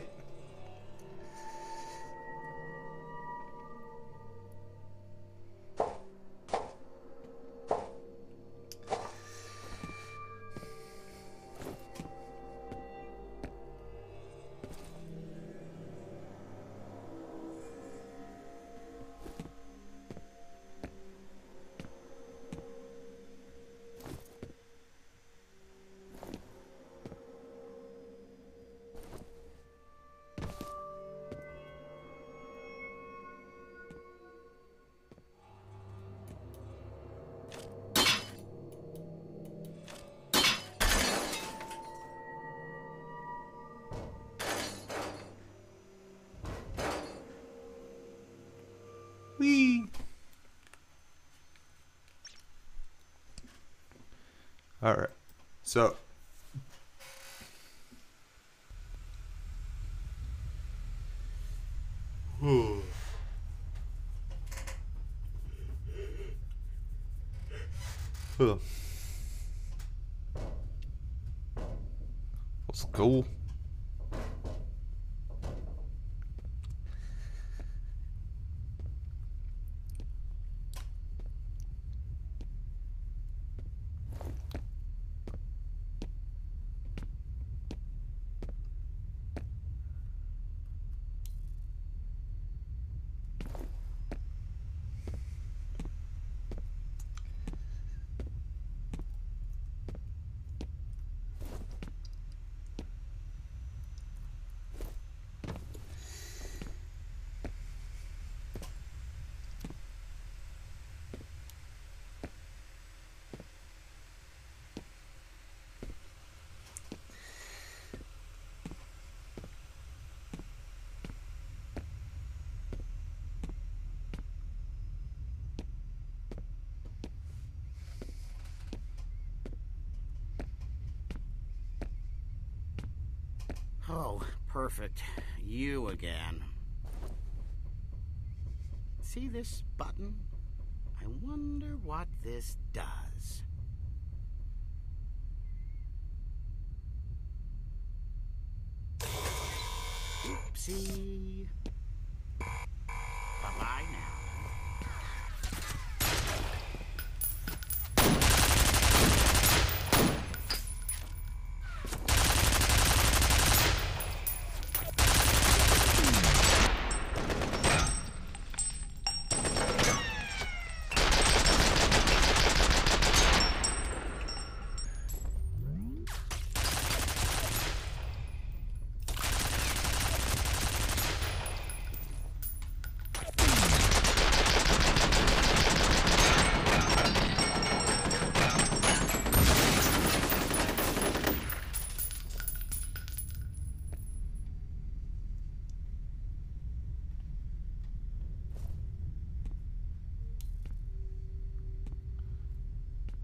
Whee! Alright, so Huh. Let's go. Oh, perfect. You again. See this button? I wonder what this does. Oopsie. Bye-bye now.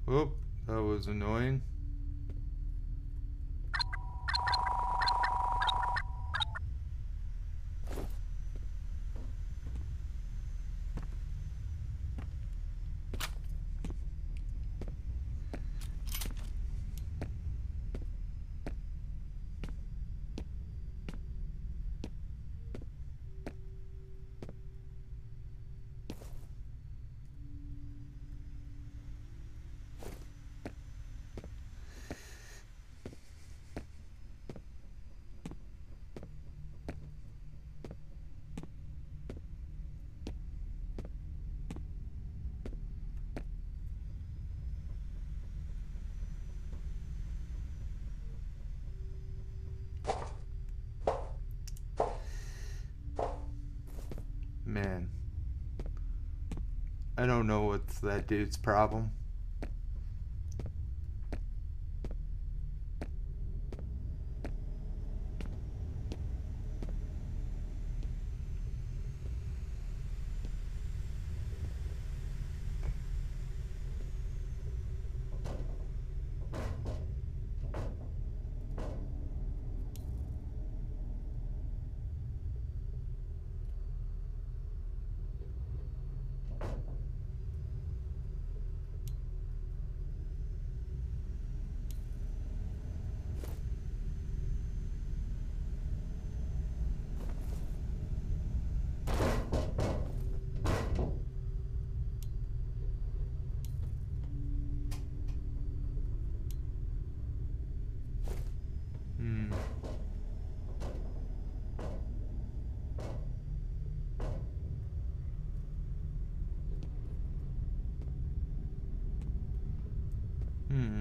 Oh, that was annoying. Man, I don't know what's that dude's problem. Hmm. Hmm.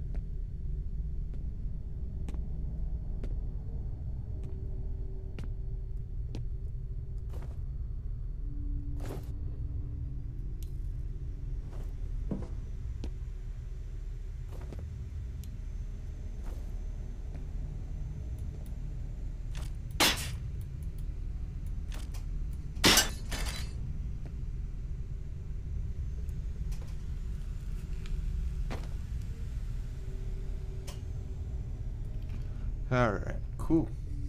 All right, cool.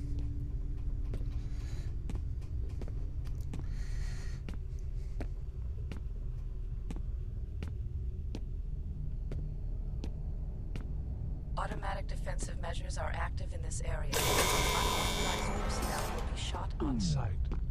Automatic defensive measures are active in this area. Unauthorized personnel will be shot on sight.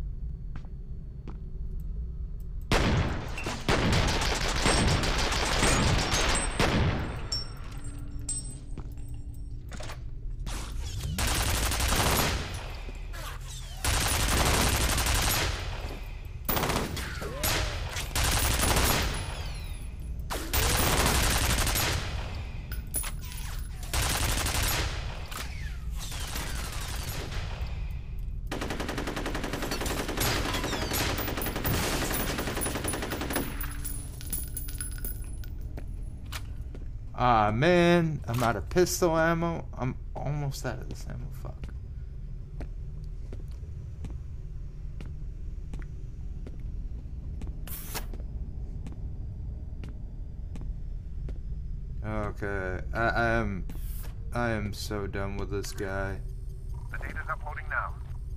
Ah, man, I'm out of pistol ammo. I'm almost out of this ammo. Fuck. Okay, I, I am, I am so done with this guy. The data's uploading now.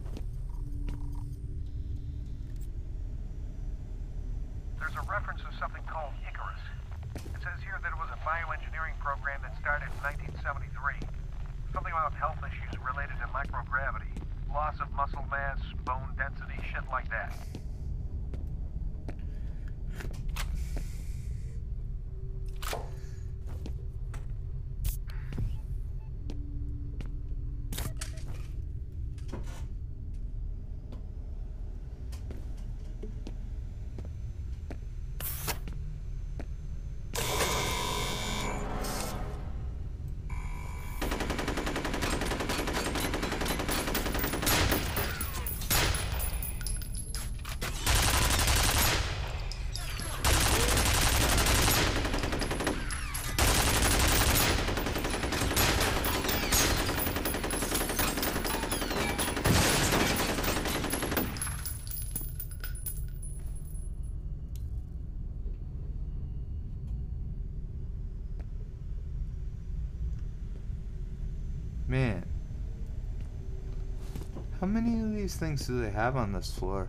There's a reference to something called Icarus. It says here that it was a bioengineering program that started in nineteen seventy-three. Something about health issues related to microgravity, loss of muscle mass, bone density, shit like that. Man. How many of these things do they have on this floor?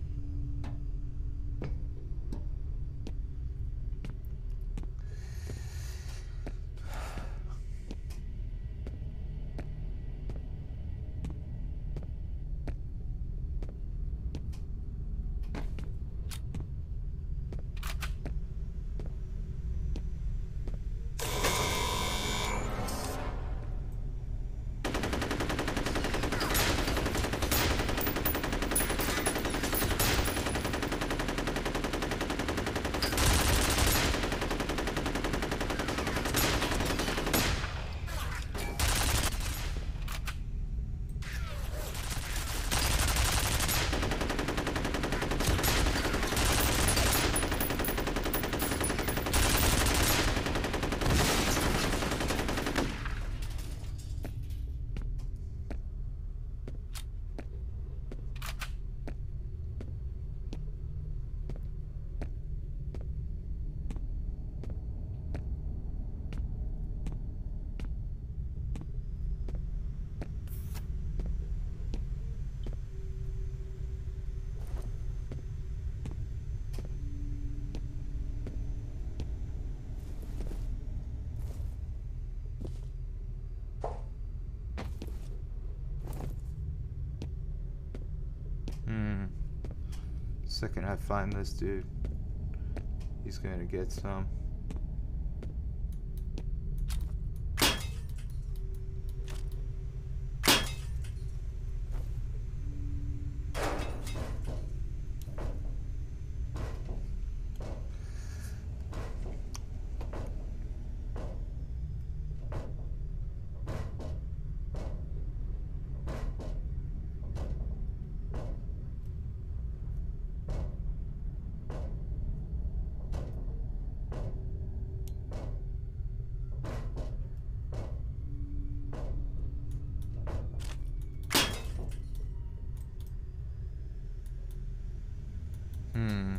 Hmm. Second I find this dude, he's gonna get some. Hmm.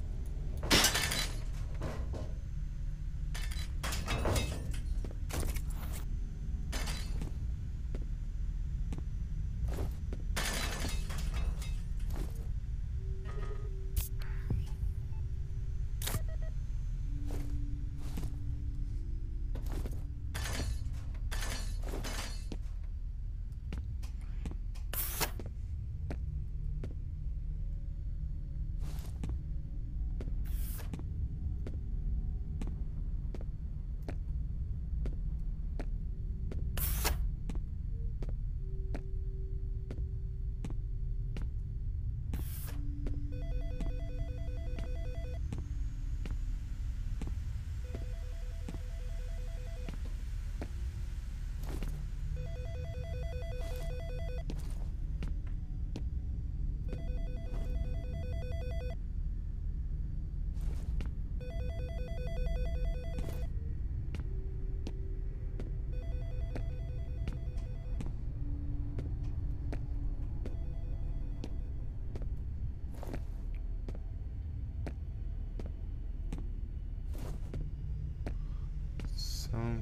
Sounds.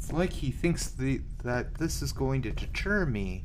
It's like he thinks the, that this is going to deter me.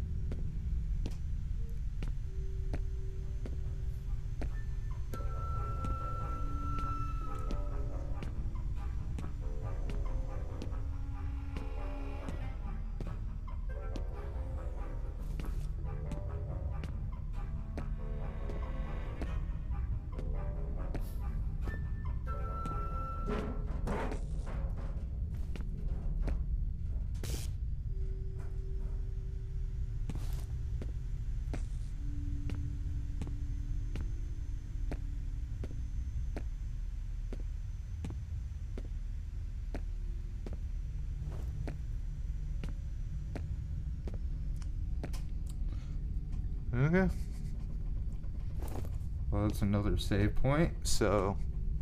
Okay. Well, that's another save point, so...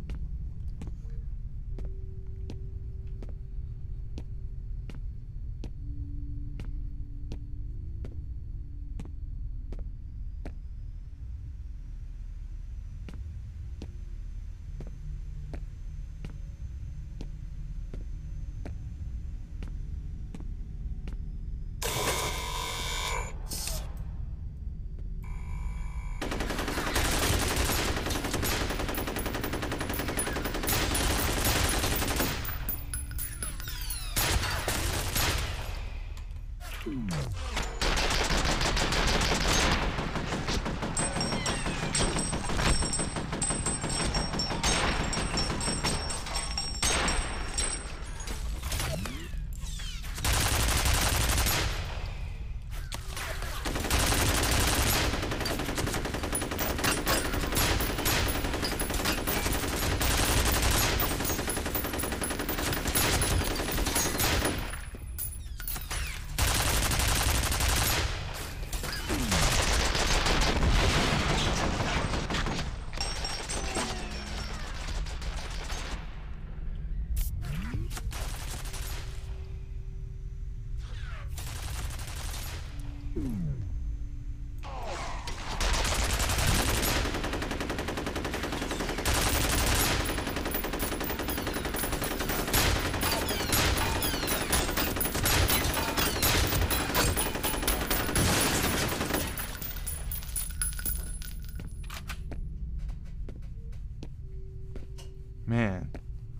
Man.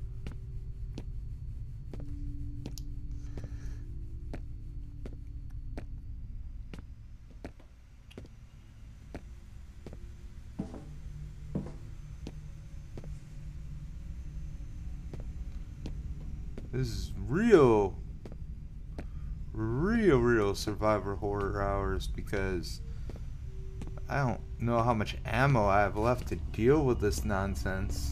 This is real, real, real Survivor horror hours, because I don't know how much ammo I have left to deal with this nonsense.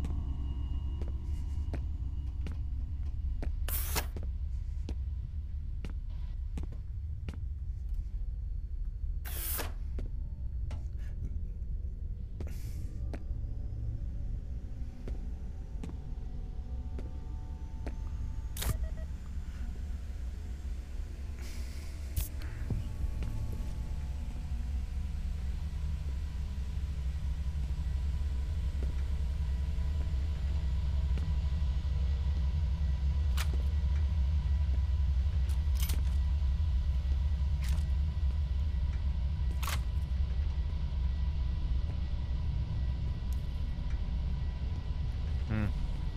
Hmm.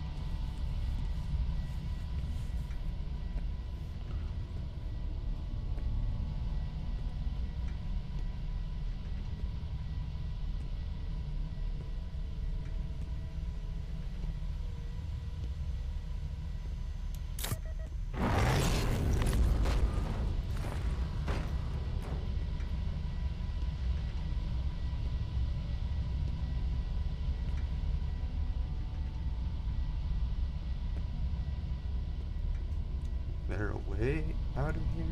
There a way out of here?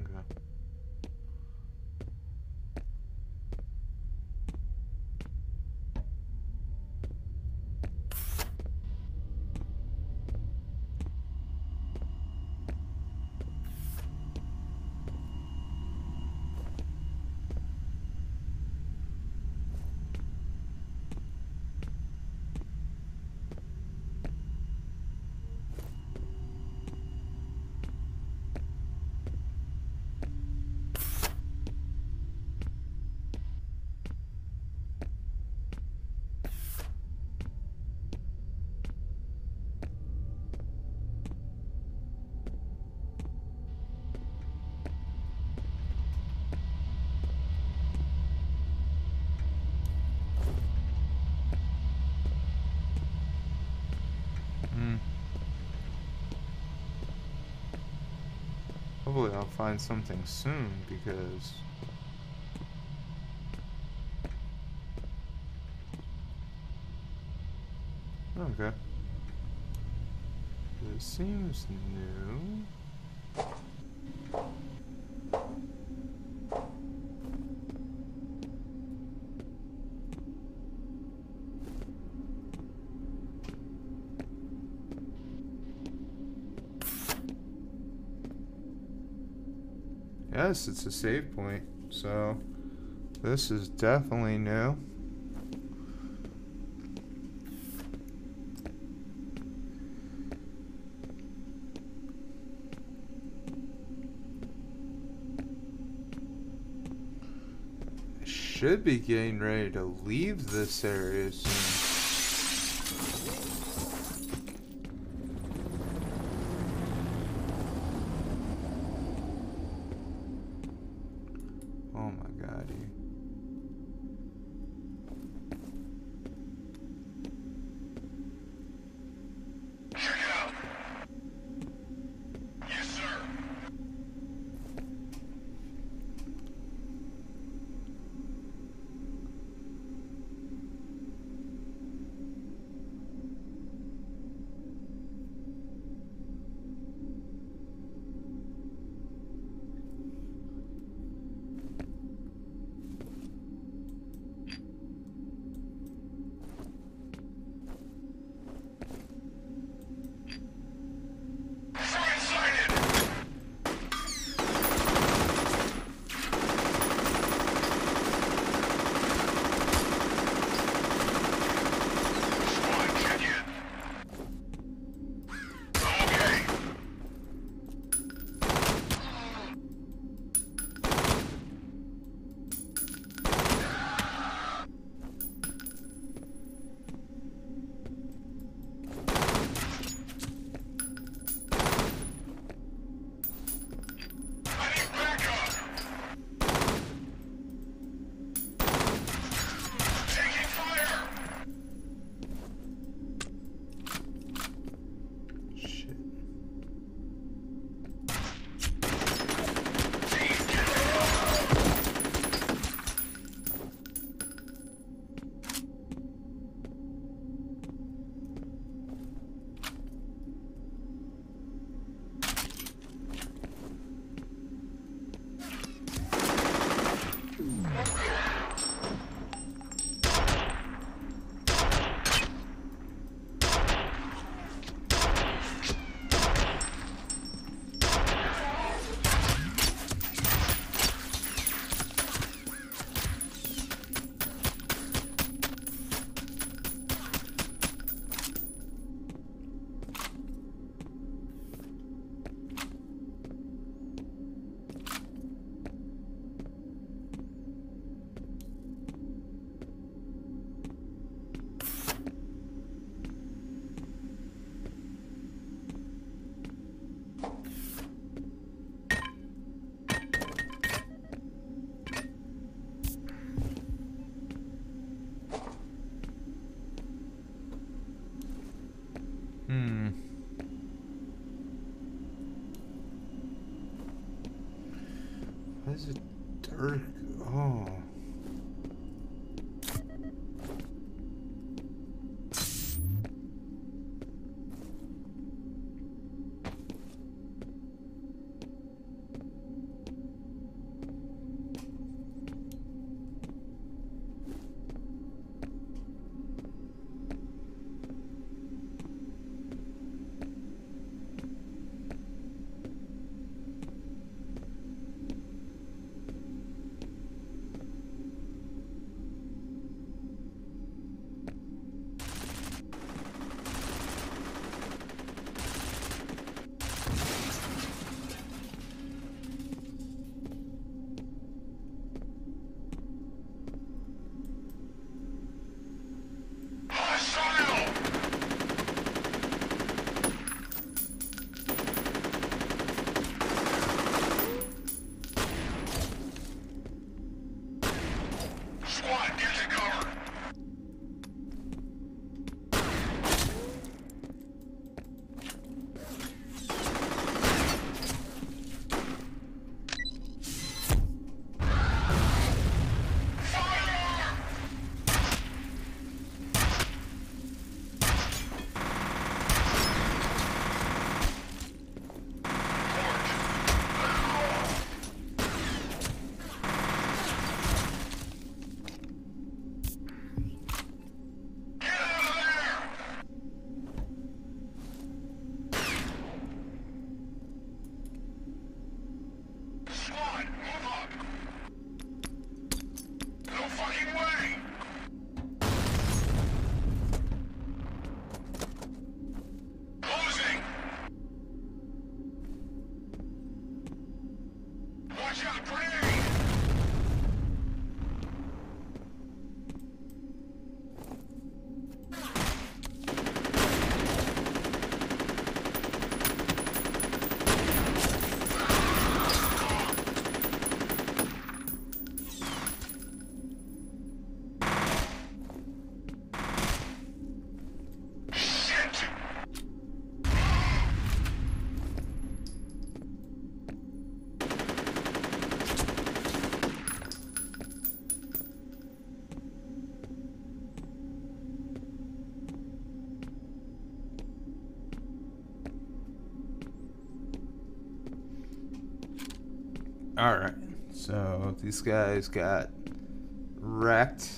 Okay. Hmm. Hopefully I'll find something soon because okay. This seems new. Yes, it's a save point, so this is definitely new. I should be getting ready to leave this area soon. Oh my god, dude. Check it out. Yes, sir. Sign sighted. Squad, check in. Okay. I need backup. Taking fire. Shit. Team, get up. Hmm. Why is it dark? Oh. Alright, so these guys got wrecked.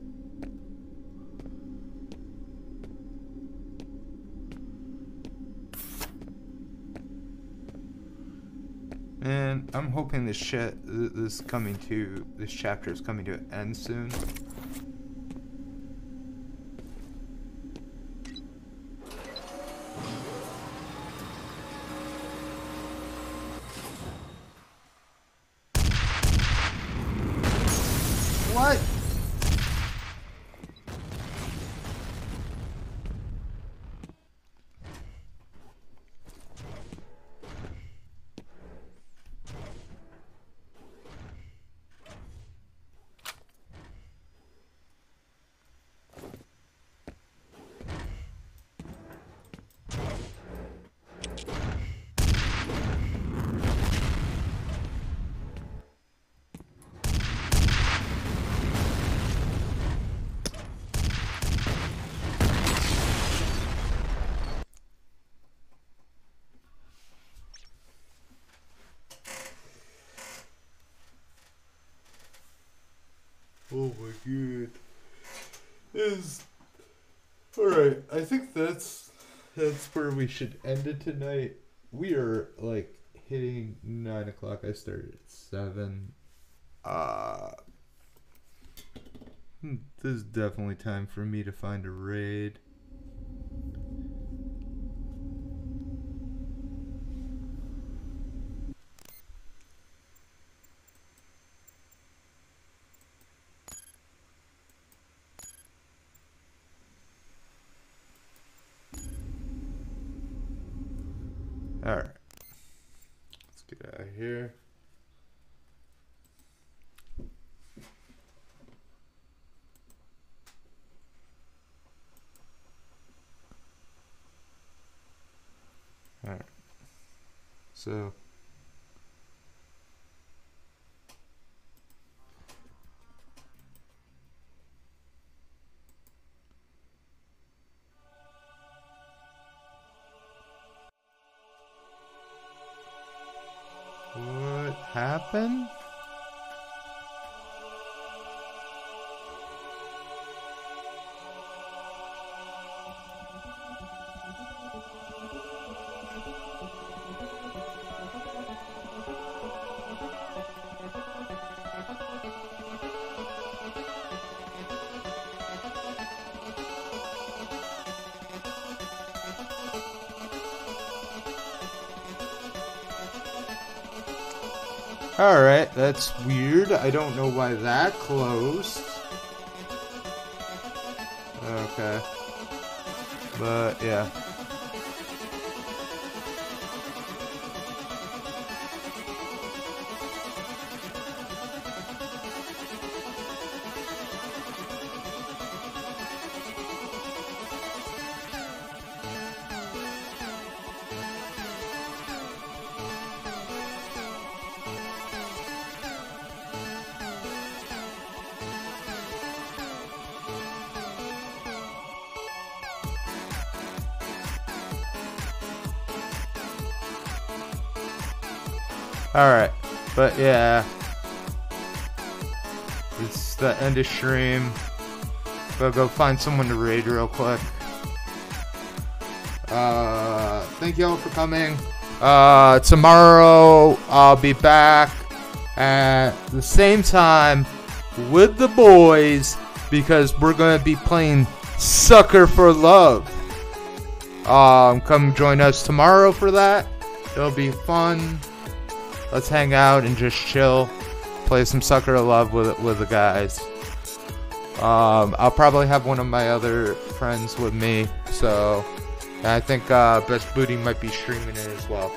And I'm hoping this shit, this coming to, this chapter is coming to an end soon. What? Oh my god. Is alright, I think that's that's where we should end it tonight. We are like hitting nine o'clock. I started at seven. Uh this is definitely time for me to find a raid. Alright. Let's get out of here. Alright. So what happened? Alright, that's weird. I don't know why that closed. Okay. But, yeah. Alright, but yeah, it's the end of stream. Gotta go find someone to raid real quick. Uh, thank y'all for coming. Uh, tomorrow I'll be back at the same time with the boys because we're gonna be playing Sucker for Love. Um, come join us tomorrow for that. It'll be fun. Let's hang out and just chill, play some Sucker of Love with with the guys. Um, I'll probably have one of my other friends with me, so I think uh, Best Booty might be streaming it as well.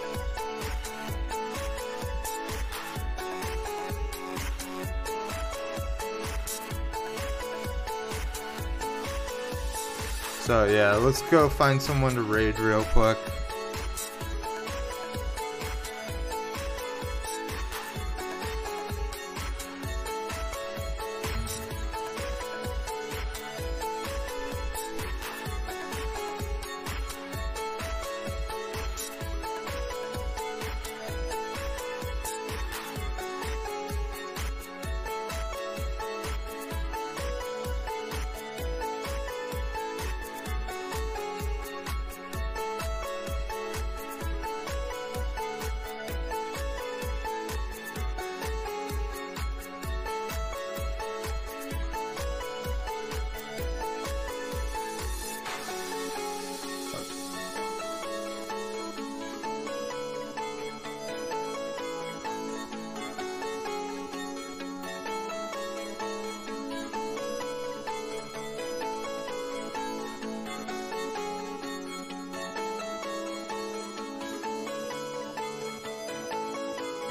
So yeah, let's go find someone to raid real quick.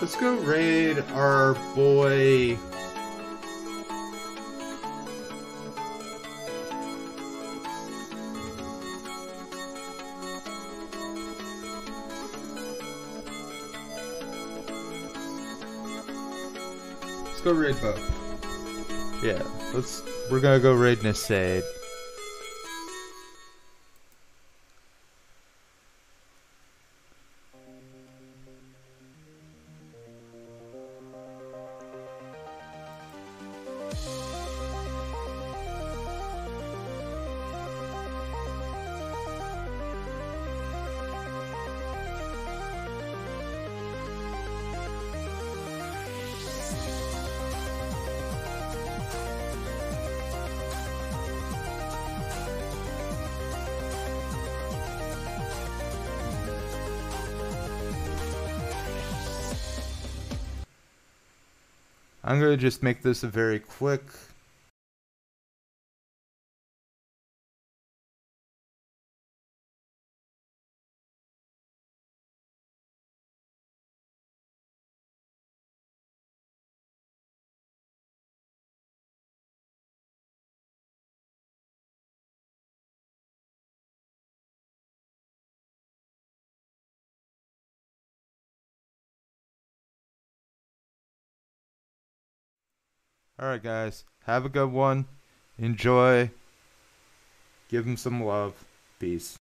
Let's go raid our boy. Let's go raid Bo. Yeah, let's. We're gonna go raid Nisade. I'm going to just make this a very quick. Alright guys, have a good one. Enjoy. Give them some love. Peace.